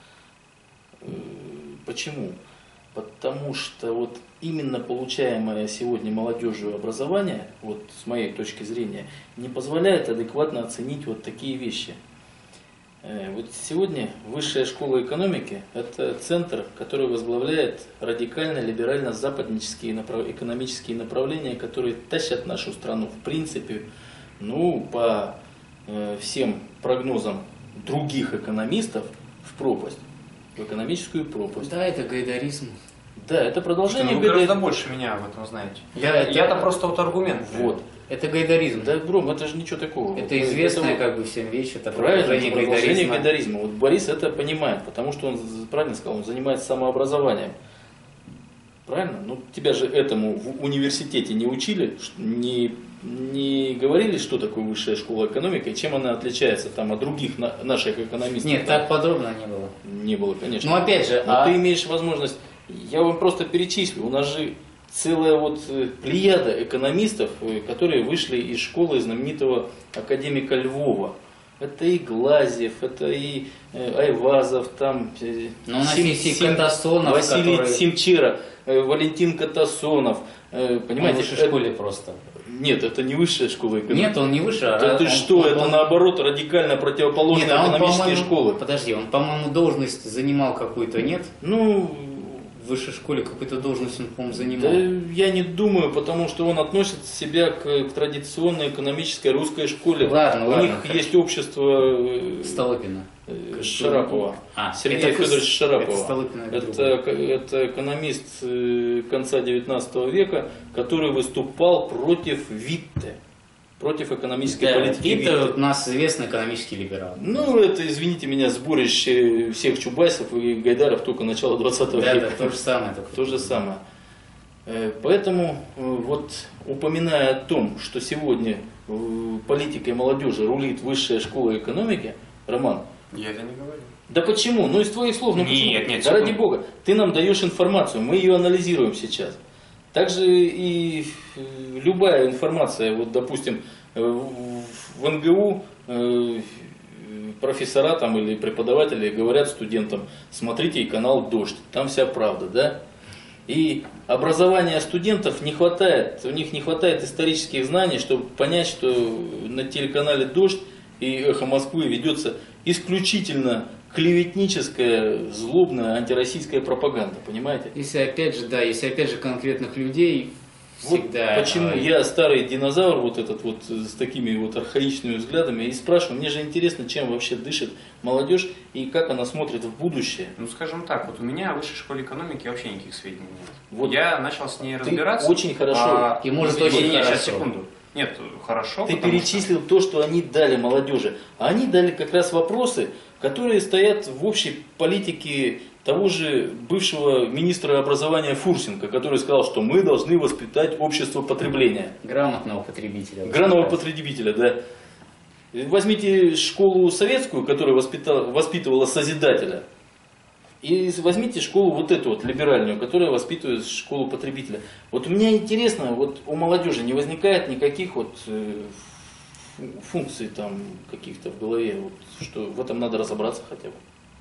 Speaker 1: Э, почему? Потому что вот именно получаемое сегодня молодежью образование, вот с моей точки зрения, не позволяет адекватно оценить вот такие вещи. Вот сегодня высшая школа экономики – это центр, который возглавляет радикально-либерально-западнические направ... экономические направления, которые тащат нашу страну в принципе, ну, по э, всем прогнозам других экономистов, в пропасть, в экономическую пропасть.
Speaker 2: Да, это гайдаризм.
Speaker 1: Да, это продолжение
Speaker 3: Вы
Speaker 1: гайдаризма.
Speaker 3: гораздо больше меня об этом знаете.
Speaker 2: Я,
Speaker 3: Я,
Speaker 2: это...
Speaker 3: я-то просто вот аргумент.
Speaker 1: Вот.
Speaker 2: Это гайдаризм.
Speaker 1: Да, Бром, это же ничего такого.
Speaker 2: Это
Speaker 1: Вот,
Speaker 2: известная
Speaker 1: это,
Speaker 2: как бы всем вещь, это
Speaker 1: правильно,
Speaker 2: продолжение
Speaker 1: продолжение
Speaker 2: гайдаризма.
Speaker 1: гайдаризма. Вот Борис это понимает, потому что он, правильно сказал, он занимается самообразованием. Правильно? Ну, тебя же этому в университете не учили, не, не говорили, что такое высшая школа экономики, и чем она отличается там, от других на, наших экономистов.
Speaker 2: Нет,
Speaker 1: там,
Speaker 2: так подробно не было.
Speaker 1: не было, конечно.
Speaker 2: Но опять же,
Speaker 1: Но
Speaker 2: а...
Speaker 1: ты имеешь возможность, я вам просто перечислю, у нас же целая вот плеяда экономистов, которые вышли из школы знаменитого академика Львова. Это и Глазьев, это и Айвазов, там,
Speaker 2: Но у нас
Speaker 1: Сим,
Speaker 2: есть и
Speaker 1: Сим,
Speaker 2: Катасонов,
Speaker 1: Василий
Speaker 2: который...
Speaker 1: Симчера, Валентин Катасонов. Понимаете,
Speaker 2: Он в высшей
Speaker 1: это...
Speaker 2: школе просто.
Speaker 1: Нет, это не высшая школа экономики.
Speaker 2: Нет, он не выше.
Speaker 1: Да
Speaker 2: а
Speaker 1: ты
Speaker 2: он,
Speaker 1: что,
Speaker 2: он,
Speaker 1: это
Speaker 2: он,
Speaker 1: наоборот радикально противоположные
Speaker 2: нет, а он,
Speaker 1: экономические
Speaker 2: по-моему,
Speaker 1: школы.
Speaker 2: Подожди, он, по-моему, должность занимал какую-то, нет?
Speaker 1: Ну...
Speaker 2: В высшей школе какую-то должность он, по-моему, занимал.
Speaker 1: Да, я не думаю, потому что он относит себя к, к традиционной экономической русской школе.
Speaker 2: Ладно,
Speaker 1: У
Speaker 2: ладно,
Speaker 1: них
Speaker 2: хорошо.
Speaker 1: есть общество
Speaker 2: Столыпина.
Speaker 1: э, Шарапова.
Speaker 2: А,
Speaker 1: Сергея
Speaker 2: это
Speaker 1: Федоровича
Speaker 2: это
Speaker 1: Шарапова.
Speaker 2: Столыпина, это
Speaker 1: Это, это экономист э, конца девятнадцатого века, который выступал против Витте, против экономической
Speaker 2: Да,
Speaker 1: политики
Speaker 2: Витте
Speaker 1: Витте.
Speaker 2: у нас известный экономический либерал.
Speaker 1: Ну, это, извините меня, сборище всех Чубайсов и Гайдаров только начала двадцатого
Speaker 2: Да,
Speaker 1: века.
Speaker 2: да, то же самое. Только.
Speaker 1: То же самое. Э, Поэтому, э, вот упоминая о том, что сегодня э, политикой молодежи рулит высшая школа экономики, Роман,
Speaker 3: Я это не говорю.
Speaker 1: да почему? Ну, из твоих слов, ну
Speaker 3: Нет,
Speaker 1: почему?
Speaker 3: нет,
Speaker 1: да ради
Speaker 3: секунду.
Speaker 1: бога, ты нам даешь информацию, мы ее анализируем сейчас. Также и э, любая информация, вот, допустим, э, в в эн гэ у э, профессора там, или преподаватели говорят студентам, смотрите канал «Дождь», там вся правда, да? И образования студентов не хватает, у них не хватает исторических знаний, чтобы понять, что на телеканале «Дождь» и «Эхо Москвы» ведется исключительно клеветническая, злобная антироссийская пропаганда, понимаете?
Speaker 2: Если опять же, да, если опять же конкретных людей
Speaker 1: Вот
Speaker 2: всегда...
Speaker 1: почему
Speaker 2: а,
Speaker 1: я старый динозавр, вот этот вот с такими вот архаичными взглядами, и спрашиваю, мне же интересно, чем вообще дышит молодежь и как она смотрит в будущее.
Speaker 3: Ну, скажем так, вот у меня в высшей школе экономики вообще никаких сведений нет.
Speaker 1: Вот
Speaker 3: Я начал с ней
Speaker 1: ты
Speaker 3: разбираться.
Speaker 1: очень хорошо,
Speaker 3: а,
Speaker 2: и может
Speaker 3: извини,
Speaker 2: очень
Speaker 3: нет,
Speaker 2: хорошо.
Speaker 3: Сейчас, секунду. Нет, хорошо.
Speaker 1: ты
Speaker 3: потому
Speaker 1: перечислил то, что они дали молодежи. А они дали как раз вопросы, которые стоят в общей политике того же бывшего министра образования Фурсенко, который сказал, что мы должны воспитать общество потребления.
Speaker 2: Грамотного потребителя.
Speaker 1: Грамотного потребителя, да. Возьмите школу советскую, которая воспитала, воспитывала Созидателя, и возьмите школу вот эту вот либеральную, которая воспитывает школу потребителя. Вот мне интересно, вот у молодежи не возникает никаких вот э, функций там каких-то в голове, вот, что в этом надо разобраться хотя бы.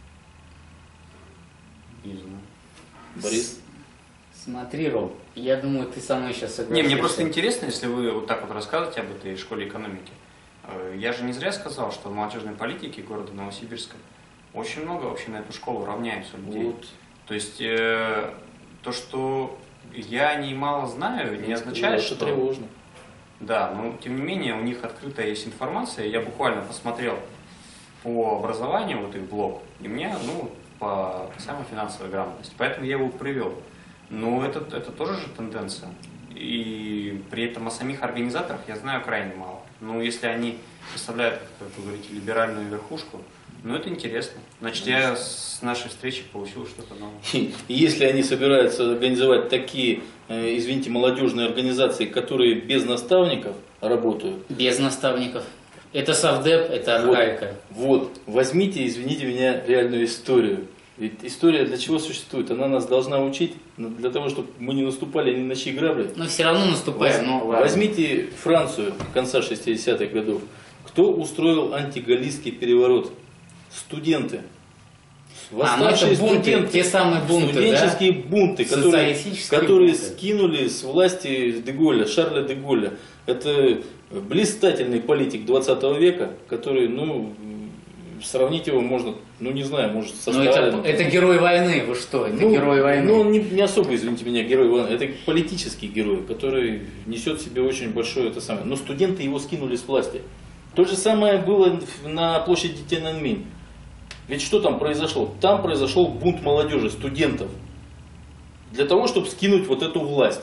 Speaker 2: Не знаю.
Speaker 1: Борис?
Speaker 2: Смотри, Ром, я думаю, ты со мной сейчас
Speaker 3: Не,
Speaker 2: согласишься.
Speaker 3: мне просто интересно, если вы вот так вот рассказываете об этой школе экономики. Э, Я же не зря сказал, что в молодежной политике города Новосибирска очень много вообще на эту школу равняются людей.
Speaker 1: Вот.
Speaker 3: То есть э, то, что я о ней мало знаю, не означает,
Speaker 1: Это
Speaker 3: что...
Speaker 1: тревожно.
Speaker 3: Да, но тем не менее у них открытая есть информация. Я буквально посмотрел по образованию вот их блог, и мне, ну, по самой финансовой грамотности. Поэтому я его привел. Но это, это тоже же тенденция. И при этом о самих организаторах я знаю крайне мало. Но если они представляют, как вы говорите, либеральную верхушку, ну это интересно. Значит, я с нашей встречи получил что-то новое.
Speaker 1: И если они собираются организовать такие, извините, молодежные организации, которые без наставников работают.
Speaker 2: Без наставников. Это совдеп, это архаика.
Speaker 1: Вот, вот, возьмите, извините меня, реальную историю. Ведь история для чего существует? Она нас должна учить для того, чтобы мы не наступали ни на чьи грабли.
Speaker 2: Но все равно наступаем. Но...
Speaker 1: Возьмите Францию конца шестидесятых годов. Кто устроил антигаллийский переворот? Студенты.
Speaker 2: Восставшие а, ну бунты, студенты. Те самые бунты,
Speaker 1: студенческие
Speaker 2: да?
Speaker 1: бунты, которые, которые
Speaker 2: бунты.
Speaker 1: скинули с власти де Голля, Шарля де Голля. Это блистательный политик двадцатого века, который, ну, сравнить его можно, ну не знаю, может со Сталиным.
Speaker 2: Это, это герой войны, вы что? Это
Speaker 1: ну,
Speaker 2: герой войны.
Speaker 1: Ну он не, не особо, извините меня, герой войны. Это политический герой, который несет в себе очень большое это самое. Но студенты его скинули с власти. То же самое было на площади Тяньаньмэнь. Ведь что там произошло? Там произошел бунт молодежи, студентов. Для того, чтобы скинуть вот эту власть.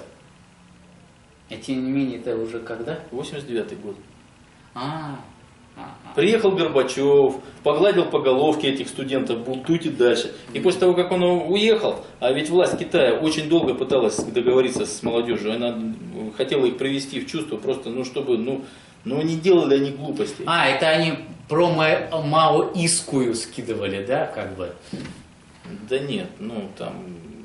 Speaker 2: А Тяньаньмэнь это уже когда?
Speaker 1: восемьдесят девятый год.
Speaker 2: А, а, а.
Speaker 1: Приехал Горбачев, погладил по головке этих студентов, бунтуйте дальше. И после того, как он уехал, а ведь власть Китая очень долго пыталась договориться с молодежью, она хотела их привести в чувство, просто, ну, чтобы, ну, ну, не делали они глупости.
Speaker 2: А, это они про маоистскую скидывали, да, как бы?
Speaker 1: Да нет, ну, там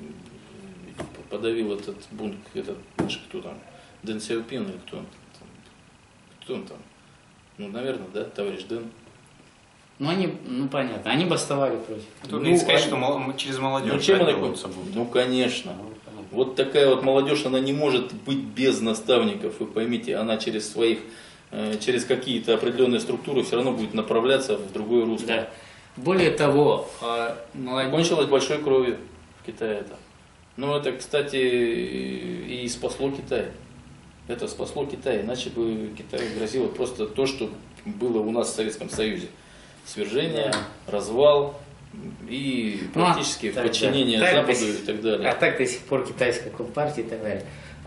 Speaker 1: подавил этот бунт, этот, кто там, Дэн Сяопин или кто он там? Кто он там? Ну, наверное, да, товарищ Дэн.
Speaker 2: Ну, они, ну, понятно, они бастовали против.
Speaker 3: Тут ну, сказать, они... что мы через молодежь.
Speaker 1: Ну, чем они будут? Ну, конечно. Ну, вот такая вот молодежь, она не может быть без наставников. Вы поймите, она через своих, э, через какие-то определенные структуры все равно будет направляться в другое русло.
Speaker 2: Да. Более того, молодежь...
Speaker 1: Кончилось большой кровью в Китае это. Ну, это, кстати, и спасло Китай. Это спасло Китай, иначе бы Китаю грозило просто то, что было у нас в Советском Союзе. Свержение, да. развал и практически ну, подчинение так, Западу так, и так далее.
Speaker 2: А так до сих пор китайская компартия и так далее.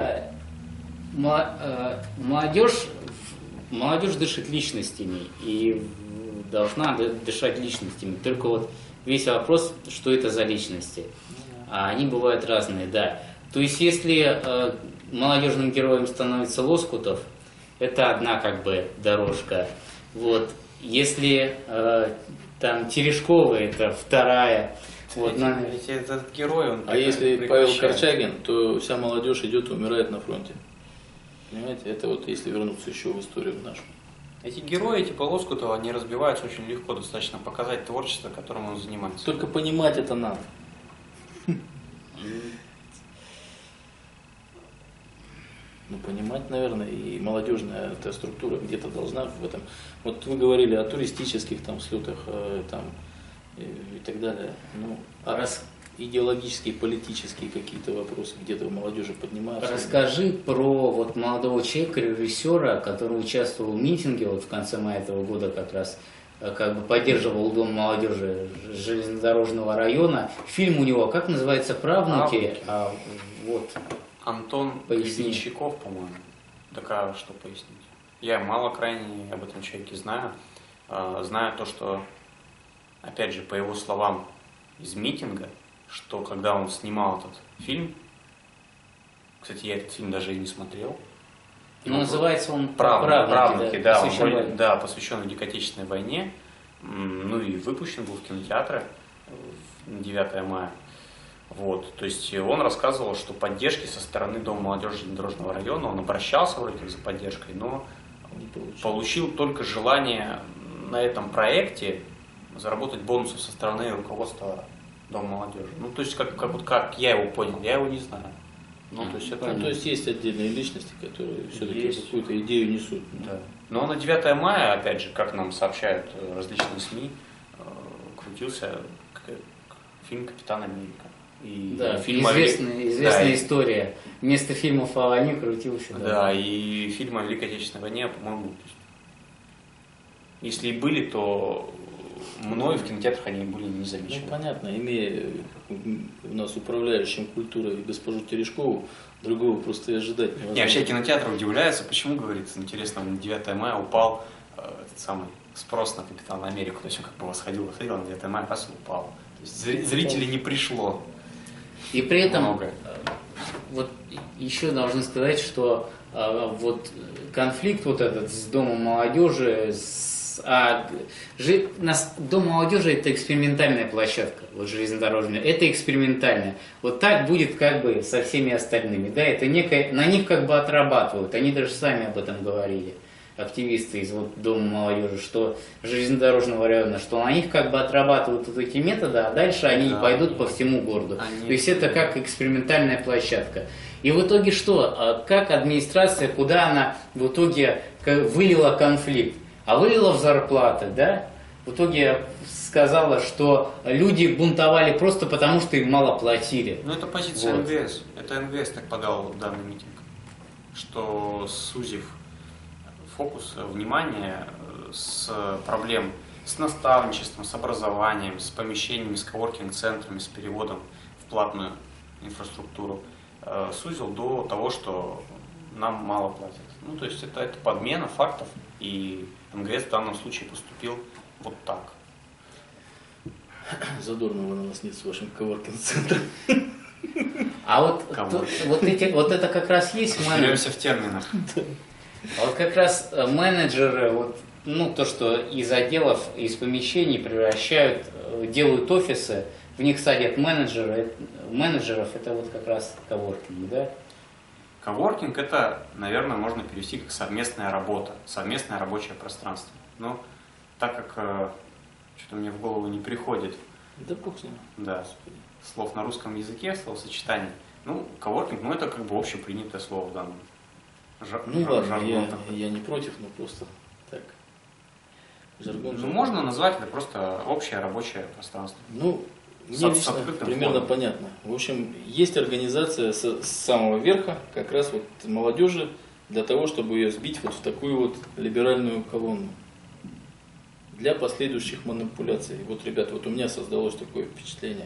Speaker 2: Молодежь, молодежь дышит личностями и должна дышать личностями. Только вот весь вопрос, что это за личности. А они бывают разные, да. То есть если э, молодежным героем становится Лоскутов, это одна как бы дорожка. Вот. Если э, там Терешкова, это вторая. Вот,
Speaker 3: ведь, но... ведь этот герой, он
Speaker 1: а если Павел Корчагин, то вся молодежь идет и умирает на фронте. Понимаете, это вот если вернуться еще в историю нашу.
Speaker 3: Эти герои типа Лоскутова, они разбиваются очень легко, достаточно показать творчество, которым он занимается.
Speaker 1: Только понимать это надо. Ну, понимать, наверное, и молодежная эта структура где-то должна в этом. Вот вы говорили о туристических там слетах там, и, и так далее. Ну, а раз идеологические, политические какие-то вопросы где-то у молодежи поднимаются.
Speaker 2: Расскажи про вот молодого человека, режиссера, который участвовал в митинге вот в конце мая этого года как раз, как бы поддерживал Дом молодежи железнодорожного района. Фильм у него, как называется, «Правнуки». А, вот.
Speaker 3: Антон Гребенщиков, по-моему. Так а что пояснить? Я мало крайне об этом человеке знаю. Знаю то, что, опять же, по его словам из митинга, что когда он снимал этот фильм, кстати, я этот фильм даже и не смотрел.
Speaker 2: Но называется он
Speaker 3: «Правнуки», «Правнуки», да,
Speaker 2: да, посвящен,
Speaker 3: он, да, посвящен Великой Отечественной войне. Ну и выпущен был в кинотеатры девятое мая. Вот, то есть он рассказывал, что поддержки со стороны Дома молодежи железнодорожного района, он обращался вроде как за поддержкой, но получил. получил только желание на этом проекте заработать бонусов со стороны руководства Дома молодежи. Ну, то есть, как, как, вот, как я его понял, я его не знаю. Ну, то есть, это...
Speaker 1: ну, то есть есть отдельные личности, которые все-таки какую-то идею несут.
Speaker 3: Да. Но на девятое мая, опять же, как нам сообщают различные СМИ, крутился фильм «Капитан Америка».
Speaker 2: И да, фильм известная, о... известная да, история. Вместо фильмов о войне крутился.
Speaker 3: Да, да, и фильмы о Великой Отечественной войне, по-моему, если и были, то мной в кинотеатрах они были не замечены.
Speaker 1: Ну, понятно, имея у нас управляющим культурой госпожу Терешкову, другого просто и ожидать невозможно.
Speaker 3: Не, вообще кинотеатры удивляются, почему, говорится, интересно, на девятое мая упал э, этот самый спрос на Капитана Америку, то есть он как бы восходил, восходил, на девятое мая раз упал. То есть зрителей не пришло.
Speaker 2: И при этом
Speaker 3: много.
Speaker 2: Вот еще должны сказать, что э, вот конфликт вот этот с Домом молодежи, с, а, жи, нас, Дом молодежи это экспериментальная площадка, вот железнодорожная, это экспериментальная. Вот так будет как бы со всеми остальными, да, это некое, на них как бы отрабатывают, они даже сами об этом говорили, активисты из вот Дома молодежи, что железнодорожного района, что на них как бы отрабатывают вот эти методы, а дальше они да, пойдут они, по всему городу. Они, То есть это как экспериментальная площадка. И в итоге что? Как администрация, куда она в итоге вылила конфликт? А вылила в зарплаты, да? В итоге сказала, что люди бунтовали просто потому, что им мало платили.
Speaker 3: Ну это позиция
Speaker 2: вот.
Speaker 3: эн вэ эс. Это эн вэ эс так подал данный митинг, что сузив фокус внимания с проблем с наставничеством, с образованием, с помещениями, с коворкинг-центрами, с переводом в платную инфраструктуру, э, сузил до того, что нам мало платят. Ну, то есть это, это подмена фактов, и эн гэ эс в данном случае поступил вот так.
Speaker 1: Задорного на нас нет с вашим коворкинг-центром.
Speaker 2: А вот, то, вот, эти, вот это как раз есть менеджеры.
Speaker 3: Разберемся в терминах.
Speaker 2: А вот как раз менеджеры, вот, ну, то, что из отделов, из помещений превращают, делают офисы, в них садят менеджеры, менеджеров, это вот как раз коворкинг, да?
Speaker 3: Коворкинг это, наверное, можно перевести как совместная работа, совместное рабочее пространство. Но так как э, что-то мне в голову не приходит,
Speaker 1: да, бог с ним.
Speaker 3: Да, слов на русском языке, словосочетаний, ну, коворкинг, ну, это как бы общепринятое слово в данном. Жар,
Speaker 1: ну
Speaker 3: жар,
Speaker 1: ладно,
Speaker 3: жаргон
Speaker 1: я,
Speaker 3: такой.
Speaker 1: я не против, но просто так. Жаргон,
Speaker 3: ну,
Speaker 1: жаргон.
Speaker 3: можно назвать это просто общее рабочее пространство.
Speaker 1: Ну, мне
Speaker 3: с,
Speaker 1: лично
Speaker 3: с
Speaker 1: примерно
Speaker 3: входом.
Speaker 1: понятно. В общем, есть организация с, с самого верха, как раз вот молодежи, для того, чтобы ее сбить вот в такую вот либеральную колонну. Для последующих манипуляций. Вот, ребят, вот у меня создалось такое впечатление.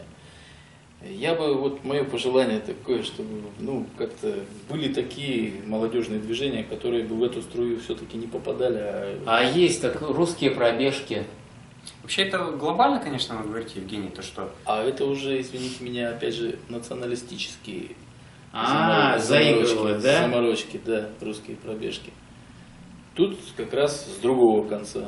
Speaker 1: Я бы, вот мое пожелание такое, чтобы, ну, как-то были такие молодежные движения, которые бы в эту струю все-таки не попадали. А,
Speaker 2: а есть так русские пробежки.
Speaker 3: Вообще это глобально, конечно, вы говорите, Евгений, то что...
Speaker 1: А это уже, извините меня, опять же, националистические
Speaker 2: а, заигрывают, да?
Speaker 1: Заморочки, да, русские пробежки. Тут как раз с другого конца.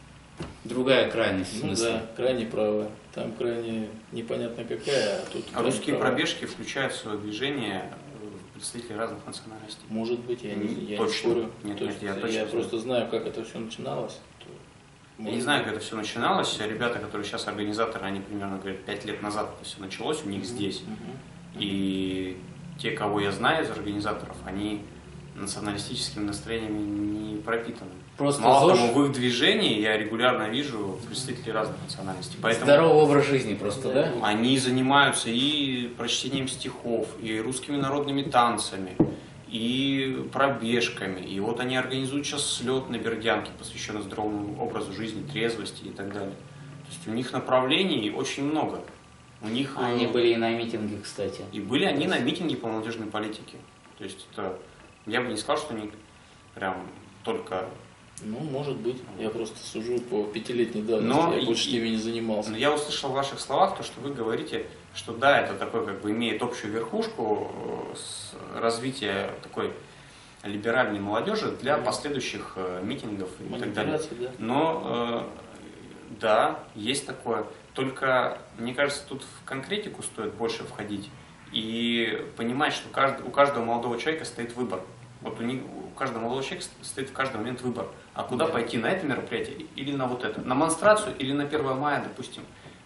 Speaker 2: Другая крайность.
Speaker 1: Ну да, крайне правая. Там крайне непонятно какая, а тут...
Speaker 3: А русские
Speaker 1: правая.
Speaker 3: Пробежки включают в свое движение представителей разных национальностей.
Speaker 1: Может быть, я не, я
Speaker 3: точно.
Speaker 1: не спорю.
Speaker 3: Нет,
Speaker 1: То
Speaker 3: нет,
Speaker 1: есть
Speaker 3: я
Speaker 1: я,
Speaker 3: точно
Speaker 1: я
Speaker 3: знаю.
Speaker 1: просто знаю, как это все начиналось. То,
Speaker 3: Я не знаю, как это все начиналось. Ребята, которые сейчас организаторы, они примерно говорят, пять лет назад это все началось у них здесь.
Speaker 1: Угу.
Speaker 3: И те, кого я знаю из организаторов, они националистическими настроениями не пропитаны.
Speaker 2: Просто
Speaker 3: Мало
Speaker 2: ЗОЖ...
Speaker 3: того, в их движении я регулярно вижу представителей разных национальностей. Поэтому
Speaker 2: здоровый образ жизни просто, да?
Speaker 3: они занимаются и прочтением стихов, и русскими народными танцами, и пробежками. И вот они организуют сейчас слет на Бердянке, посвященный здоровому образу жизни, трезвости и так далее. То есть у них направлений очень много. У них,
Speaker 2: они были и на митинге, кстати.
Speaker 3: И были они на митинге по молодежной политике. То есть это, я бы не сказал, что они прям только...
Speaker 1: Ну, может быть. Я просто сужу по пятилетней давности.
Speaker 3: Но
Speaker 1: я больше
Speaker 3: и,
Speaker 1: ими не занимался.
Speaker 3: Но я услышал в ваших словах то, что вы говорите, что да, это такой, как бы имеет общую верхушку с развития такой либеральной молодежи для последующих митингов и так далее.
Speaker 1: Да.
Speaker 3: Но э, да, есть такое. Только, мне кажется, тут в конкретику стоит больше входить и понимать, что каждый, у каждого молодого человека стоит выбор. Вот у, них, у каждого молодого человека стоит в каждый момент выбор. А куда да. пойти, на это мероприятие или на вот это? На монстрацию или на первое мая, допустим?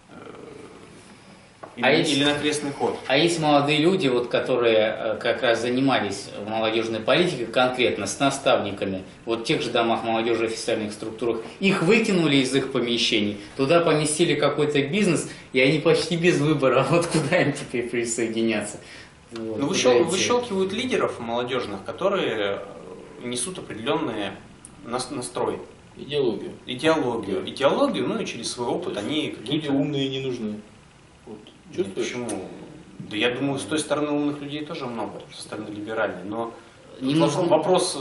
Speaker 3: Или,
Speaker 2: а
Speaker 3: или
Speaker 2: есть,
Speaker 3: на крестный ход?
Speaker 2: А есть молодые люди, вот, которые как раз занимались в молодежной политике конкретно с наставниками, вот в тех же домах молодежи, официальных структурах, их выкинули из их помещений, туда поместили какой-то бизнес, и они почти без выбора, вот куда им теперь присоединяться? Вот,
Speaker 3: ну, выщел, выщелкивают лидеров молодежных, которые несут определенный настрой.
Speaker 1: Идеологию.
Speaker 3: Идеологию. Идеологию, ну и через свой опыт они
Speaker 1: какие-то... Люди умные не нужны. Вот.
Speaker 3: Нет, почему? Да я думаю, с той стороны умных людей тоже много, со стороны либеральной, но
Speaker 2: не
Speaker 3: вопрос,
Speaker 2: нужен...
Speaker 3: вопрос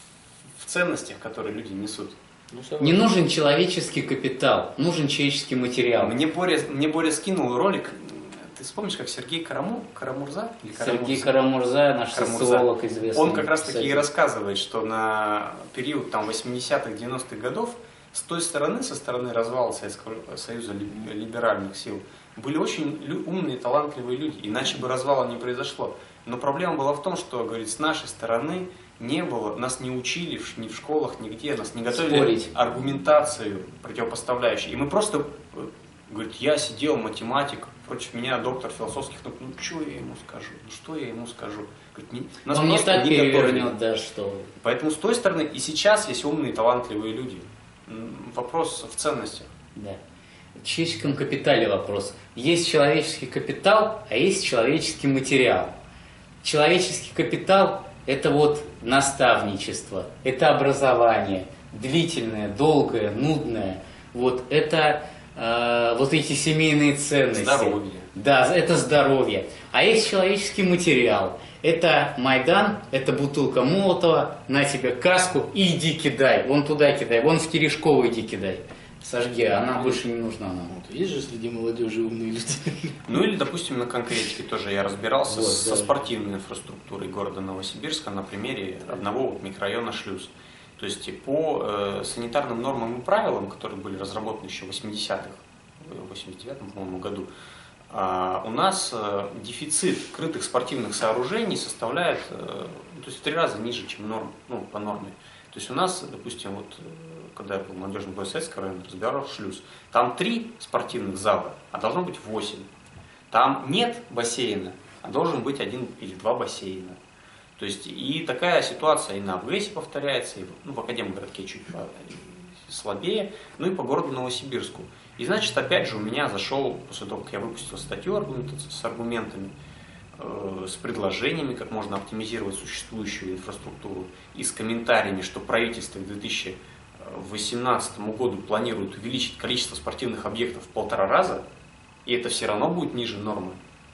Speaker 3: в ценностях, которые люди несут.
Speaker 2: Ну, не нужен человеческий капитал, нужен человеческий материал.
Speaker 3: Мне Боря, мне Боря скинул ролик. Ты вспомнишь, как Сергей Карамур, Карамурза? Или Карамурза?
Speaker 2: Сергей Карамурза, наш
Speaker 3: Карамурза.
Speaker 2: социолог известный.
Speaker 3: Он как раз таки и рассказывает, что на период там восьмидесятых, девяностых годов с той стороны, со стороны развала Советского Союза либеральных сил, были очень умные, талантливые люди, иначе бы развала не произошло. Но проблема была в том, что, говорит, с нашей стороны не было, нас не учили ни в школах, нигде, нас не готовили
Speaker 2: спорить.
Speaker 3: Аргументацию противопоставляющую. И мы просто, говорит, я сидел, математик, против меня доктор философских наук, ну что я ему скажу, ну что я ему скажу. Говорит, не, нас
Speaker 2: Он не так
Speaker 3: не
Speaker 2: перевернет, да, что...
Speaker 3: Поэтому с той стороны и сейчас есть умные, талантливые люди. Вопрос в ценностях.
Speaker 2: Да. В человеческом капитале вопрос. Есть человеческий капитал, а есть человеческий материал. Человеческий капитал – это вот наставничество, это образование, длительное, долгое, нудное. Вот это э, вот эти семейные ценности.
Speaker 3: Здоровье.
Speaker 2: Да, это здоровье. А есть человеческий материал. Это Майдан, это бутылка Молотова, на тебе каску и иди кидай. Вон туда кидай, вон в Терешкову иди кидай. Сожги, она больше не нужна нам.
Speaker 1: Вот, есть же среди молодежи умные люди.
Speaker 3: Ну или, допустим, на конкретике тоже я разбирался
Speaker 2: вот,
Speaker 3: со
Speaker 2: да.
Speaker 3: спортивной инфраструктурой города Новосибирска на примере одного вот микрорайона Шлюз. То есть по э, санитарным нормам и правилам, которые были разработаны еще в восьмидесятых, в восемьдесят девятом, по-моему, году, э, у нас э, дефицит крытых спортивных сооружений составляет э, то есть в три раза ниже, чем норм, ну, по норме. То есть у нас, допустим, вот, когда я был в молодежном бою Советского района, разбирал Шлюз, там три спортивных зала, а должно быть восемь. Там нет бассейна, а должен быть один или два бассейна. То есть и такая ситуация и на АБГЭСе повторяется, и ну, в Академгородке чуть слабее, ну и по городу Новосибирску. И значит, опять же, у меня зашел, после того, как я выпустил статью с аргументами, с предложениями, как можно оптимизировать существующую инфраструктуру, и с комментариями, что правительство к две тысячи восемнадцатому году планирует увеличить количество спортивных объектов в полтора раза, и это все равно будет ниже нормы,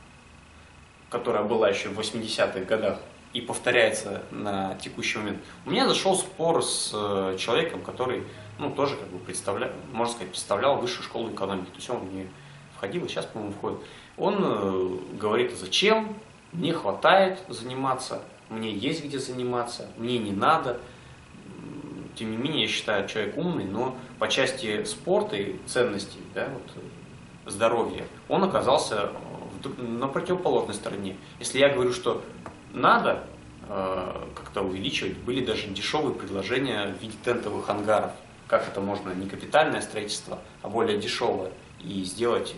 Speaker 3: которая была еще в восьмидесятых годах и повторяется на текущий момент. У меня зашел спор с человеком, который ну, тоже как бы представлял, можно сказать, представлял высшую школу экономики. То есть он в нее входил, и сейчас, по-моему, входит. Он э, говорит, зачем, мне хватает заниматься, мне есть где заниматься, мне не надо. Тем не менее, я считаю, человек умный, но по части спорта и ценностей, да, вот, здоровья, он оказался в, на противоположной стороне. Если я говорю, что надо э, как-то увеличивать, были даже дешевые предложения в виде тентовых ангаров. Как это можно, не капитальное строительство, а более дешевое, и сделать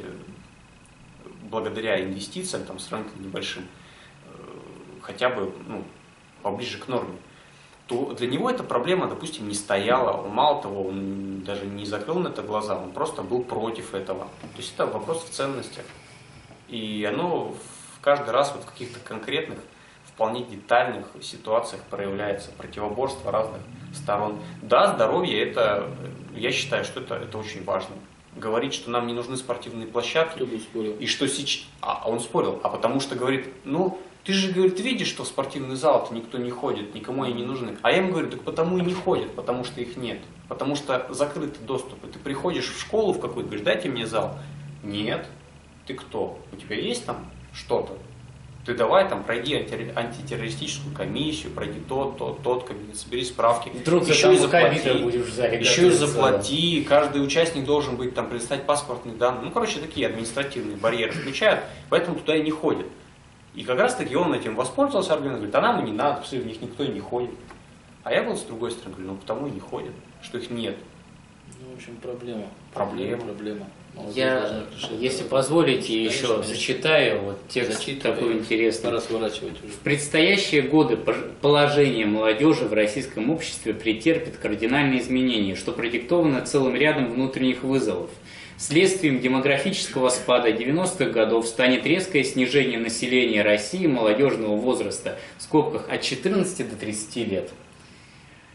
Speaker 3: благодаря инвестициям, там, сравнительно небольшим, хотя бы ну, поближе к норме, то для него эта проблема, допустим, не стояла. Мало того, он даже не закрыл на это глаза, он просто был против этого. То есть это вопрос в ценностях. И оно в каждый раз вот в каких-то конкретных, вполне детальных ситуациях проявляется, противоборство разных сторон. Да, здоровье, это, я считаю, что это, это очень важно. Говорить, что нам не нужны спортивные площадки, и что сейчас... А он спорил, а потому что говорит, ну, ты же, говорит, видишь, что в спортивный зал-то никто не ходит, никому они не нужны. А я ему говорю, так потому и не ходят, потому что их нет. Потому что закрытый доступ. И ты приходишь в школу в какую-то, говоришь, дайте мне зал. Нет. Ты кто? У тебя есть там что-то? Ты давай там пройди антитеррористическую комиссию, пройди тот, тот, тот кабинет, собери справки.
Speaker 2: Вдруг
Speaker 3: еще и заплати,
Speaker 2: будешь в зале
Speaker 3: еще и заплати, каждый участник должен быть там предоставить паспортные данные. Ну, короче, такие административные барьеры включают, поэтому туда и не ходят. И как раз таки он этим воспользовался, аргумент, говорит, а нам и не надо, в них никто и не ходит. А я был с другой стороны, говорю, ну потому и не ходят, что их нет.
Speaker 1: Ну, в общем, проблема.
Speaker 3: Проблема.
Speaker 1: Проблема.
Speaker 2: Я, если позволите, еще зачитаю вот текст такой интересный.
Speaker 1: Пора сворачивать уже.
Speaker 2: В предстоящие годы положение молодежи в российском обществе претерпит кардинальные изменения, что продиктовано целым рядом внутренних вызовов. Следствием демографического спада девяностых годов станет резкое снижение населения России молодежного возраста, в скобках от четырнадцати до тридцати лет.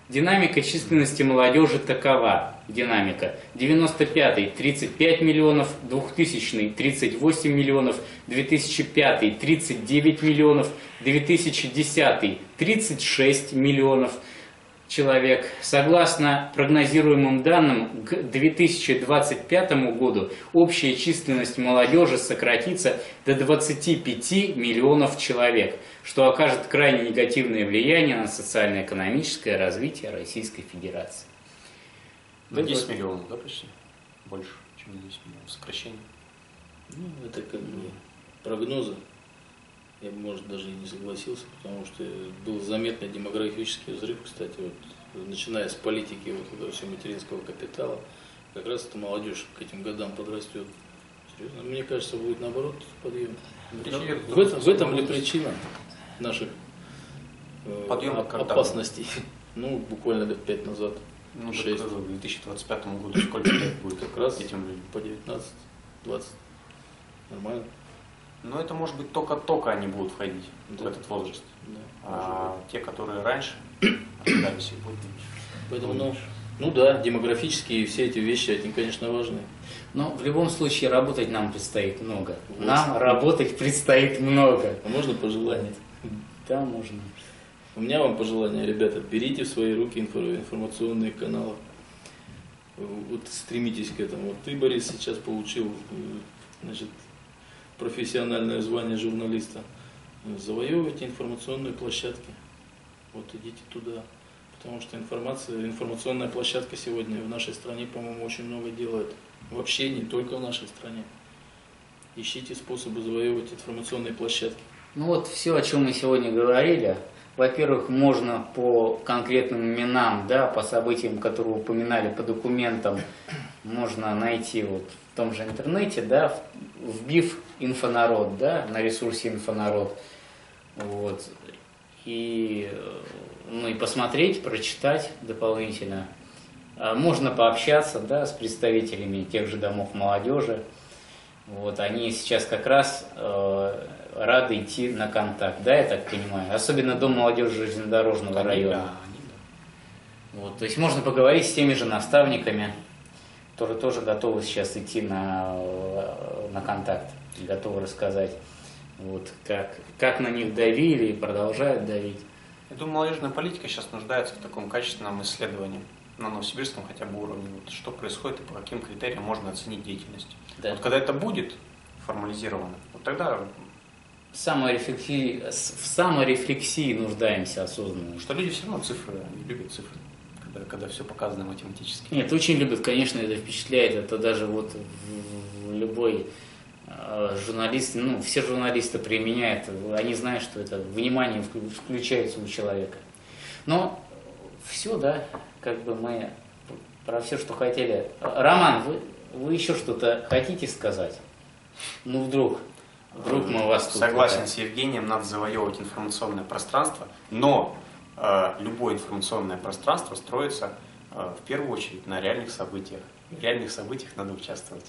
Speaker 2: Динамика численности молодежи такова. Динамика. девяносто пятый – тридцать пять миллионов, двухтысячный – тридцать восемь миллионов, две тысячи пятый – тридцать девять миллионов, две тысячи десятый – тридцать шесть миллионов человек. Согласно прогнозируемым данным, к две тысячи двадцать пятому году общая численность молодежи сократится до двадцати пяти миллионов человек, что окажет крайне негативное влияние на социально-экономическое развитие Российской Федерации.
Speaker 3: На десять миллионов, да, почти? Больше, чем на десять миллионов сокращение.
Speaker 1: Ну, это как бы прогнозы. Я бы, может, даже и не согласился, потому что был заметный демографический взрыв, кстати, вот, начиная с политики вот этого всего материнского капитала, как раз эта молодежь к этим годам подрастет. Серьезно, мне кажется, будет наоборот подъем. В этом, в этом ли причина наших э,
Speaker 3: подъем
Speaker 1: оп- опасностей? Ну, буквально лет пять назад.
Speaker 3: Ну, шесть. К две тысячи двадцать пятому году сколько лет будет?
Speaker 1: Как раз этим по девятнадцать-двадцать. Нормально.
Speaker 3: Но это может быть только-только они будут входить
Speaker 1: Да.
Speaker 3: в этот возраст.
Speaker 1: Да,
Speaker 3: А те, которые раньше, ожидались, их будет меньше.
Speaker 1: Поэтому, ну, ну да, демографические все эти вещи, они, конечно, важны.
Speaker 2: Но в любом случае работать нам предстоит много. Нам работать предстоит много.
Speaker 1: А можно пожелание?
Speaker 2: Да, можно.
Speaker 1: У меня вам пожелание, ребята, берите в свои руки инфо- информационные каналы. Вот стремитесь к этому. Вот ты, Борис, сейчас получил, значит, профессиональное звание журналиста. Завоевывайте информационные площадки. Вот идите туда. Потому что информация, информационная площадка сегодня в нашей стране, по-моему, очень много делает. Вообще не только в нашей стране. Ищите способы завоевывать информационные площадки.
Speaker 2: Ну вот все, о чем мы сегодня говорили. Во-первых, можно по конкретным именам, да, по событиям, которые упоминали, по документам, можно найти вот в том же интернете, да, вбив «Инфонарод», да, на ресурсе «Инфонарод». Вот. И, ну, и посмотреть, прочитать дополнительно. Можно пообщаться, да, с представителями тех же домов молодежи. Вот, они сейчас как раз э, рады идти на контакт, да, я так понимаю. Особенно Дом молодежи железнодорожного
Speaker 3: Они,
Speaker 2: района.
Speaker 3: да, они, да.
Speaker 2: Вот, то есть можно поговорить с теми же наставниками, которые тоже готовы сейчас идти на, на контакт, готовы рассказать, вот, как, как на них давили и продолжают давить.
Speaker 3: Я думаю, молодежная политика сейчас нуждается в таком качественном исследовании на новосибирском хотя бы уровне, вот, что происходит и по каким критериям можно оценить деятельность.
Speaker 2: Да.
Speaker 3: Вот когда это будет формализировано, вот тогда,
Speaker 2: Саморефлексии, в саморефлексии нуждаемся осознанно.
Speaker 3: что люди все равно цифры, они любят цифры, когда, когда все показано математически.
Speaker 2: Нет, очень любят, конечно, это впечатляет. Это даже вот в, в любой э, журналист, ну, все журналисты применяют, они знают, что это внимание вклю- включается у человека. Но все, да, как бы мы про все, что хотели. Роман, вы, вы еще что-то хотите сказать? Ну, вдруг, вдруг мы вас тут...
Speaker 3: Согласен
Speaker 2: это-
Speaker 3: с Евгением, надо завоевывать информационное пространство, но э, любое информационное пространство строится э, в первую очередь на реальных событиях. В реальных событиях надо участвовать.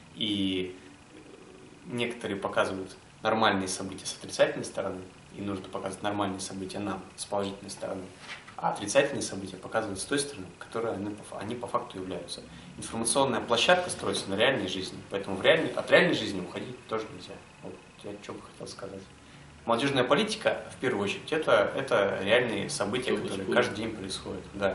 Speaker 3: И некоторые показывают нормальные события с отрицательной стороны, и нужно показывать нормальные события нам с положительной стороны. А отрицательные события показывают с той стороны, которой они по, они по факту являются. Информационная площадка строится на реальной жизни, поэтому в реальной, от реальной жизни уходить тоже нельзя. Вот я что бы хотел сказать. Молодежная политика, в первую очередь, это, это реальные события,
Speaker 1: Что
Speaker 3: которые
Speaker 1: происходит.
Speaker 3: каждый день происходят. Да.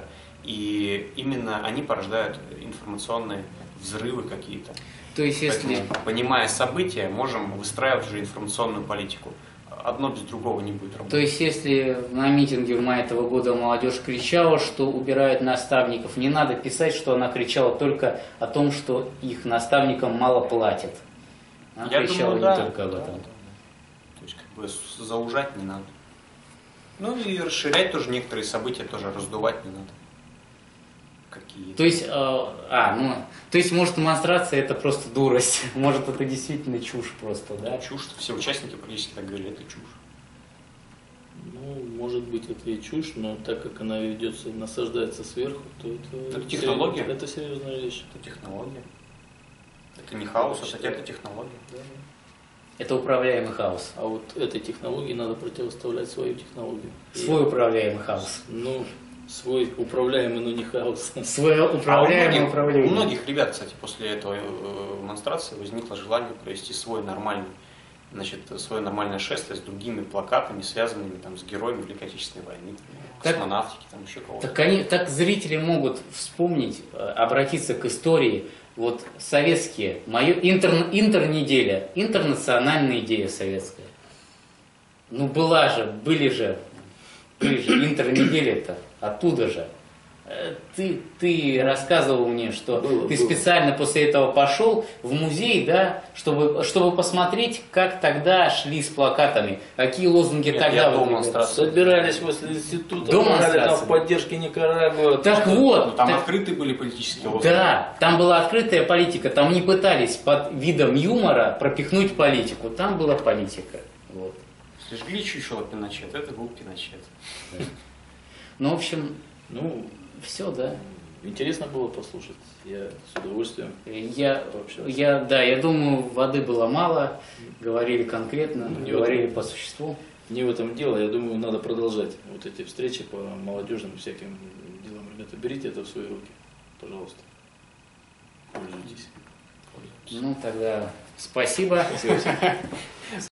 Speaker 3: И именно они порождают информационные взрывы какие-то.
Speaker 2: То есть, если...
Speaker 3: Поэтому, понимая события, можем выстраивать уже информационную политику. Одно без другого не будет работать.
Speaker 2: То есть, если на митинге в мае этого года молодежь кричала, что убирают наставников, не надо писать, что она кричала только о том, что их наставникам мало платят. Она
Speaker 3: Я
Speaker 2: кричала
Speaker 3: думаю, да,
Speaker 2: не только об
Speaker 3: да,
Speaker 2: этом.
Speaker 3: да, да. То есть, как бы заужать не надо. Ну и расширять тоже некоторые события, тоже раздувать не надо. Какие?
Speaker 2: То есть, э, а, ну, то есть, может, демонстрация это просто дурость, может, это действительно чушь просто, да?
Speaker 3: Чушь, все участники практически так говорили, это чушь.
Speaker 1: Ну, может быть, это и чушь, но так как она ведется, насаждается сверху, то это,
Speaker 3: Это технология.
Speaker 1: серьез- это серьезная вещь.
Speaker 3: Это технология. Это не хаос, а это технология.
Speaker 1: Да.
Speaker 2: Это управляемый хаос.
Speaker 1: А вот этой технологии надо противоставлять свою технологию. И-
Speaker 2: Свой управляемый хаос.
Speaker 1: Ну, Свой управляемый, но не хаос.
Speaker 2: Свое
Speaker 3: А у
Speaker 2: управляемое
Speaker 3: многих,
Speaker 2: управление.
Speaker 3: у многих ребят, кстати, после этого э, демонстрации возникло желание провести свой нормальный, значит, свое нормальное шествие с другими плакатами, связанными там, с героями Великой Отечественной войны,
Speaker 2: Так-
Speaker 3: космонавтики, там еще кого-то.
Speaker 2: Так, они, так зрители могут вспомнить, э, обратиться к истории. Вот советские, мое интер, интернеделя, интернациональная идея советская. Ну была же, были же, были же интернеделя-то, оттуда же. Э, Ты, ты рассказывал мне, что
Speaker 1: Было,
Speaker 2: ты
Speaker 1: было.
Speaker 2: специально после этого пошел в музей, да, чтобы, чтобы посмотреть, как тогда шли с плакатами, какие лозунги
Speaker 3: Нет,
Speaker 2: тогда
Speaker 3: я до
Speaker 2: выдвигались.
Speaker 3: демонстрации.
Speaker 1: Собирались возле института,
Speaker 2: До
Speaker 1: брали там
Speaker 2: демонстрации.
Speaker 1: в поддержке Никарагуа.
Speaker 2: Так
Speaker 3: Ну,
Speaker 2: вот,
Speaker 3: там
Speaker 2: так-
Speaker 3: открытые были политические лозунги.
Speaker 2: да, там была открытая политика, там не пытались под видом юмора пропихнуть политику, там была политика. Вот.
Speaker 3: Если жгли чучело Пиночет, это был Пиночет.
Speaker 2: Ну, в общем,
Speaker 1: Ну,
Speaker 2: все, да.
Speaker 1: интересно было послушать. Я с удовольствием.
Speaker 2: Я,
Speaker 1: Пообщался.
Speaker 2: я, да, я думаю, воды было мало, говорили конкретно,
Speaker 1: Ну, не
Speaker 2: говорили
Speaker 1: вот.
Speaker 2: по существу.
Speaker 1: Не в этом дело. Я думаю, надо продолжать вот эти встречи по молодежным всяким делам. Ребята, берите это в свои руки. Пожалуйста. Пользуйтесь.
Speaker 2: Ну, тогда спасибо.
Speaker 1: Спасибо всем.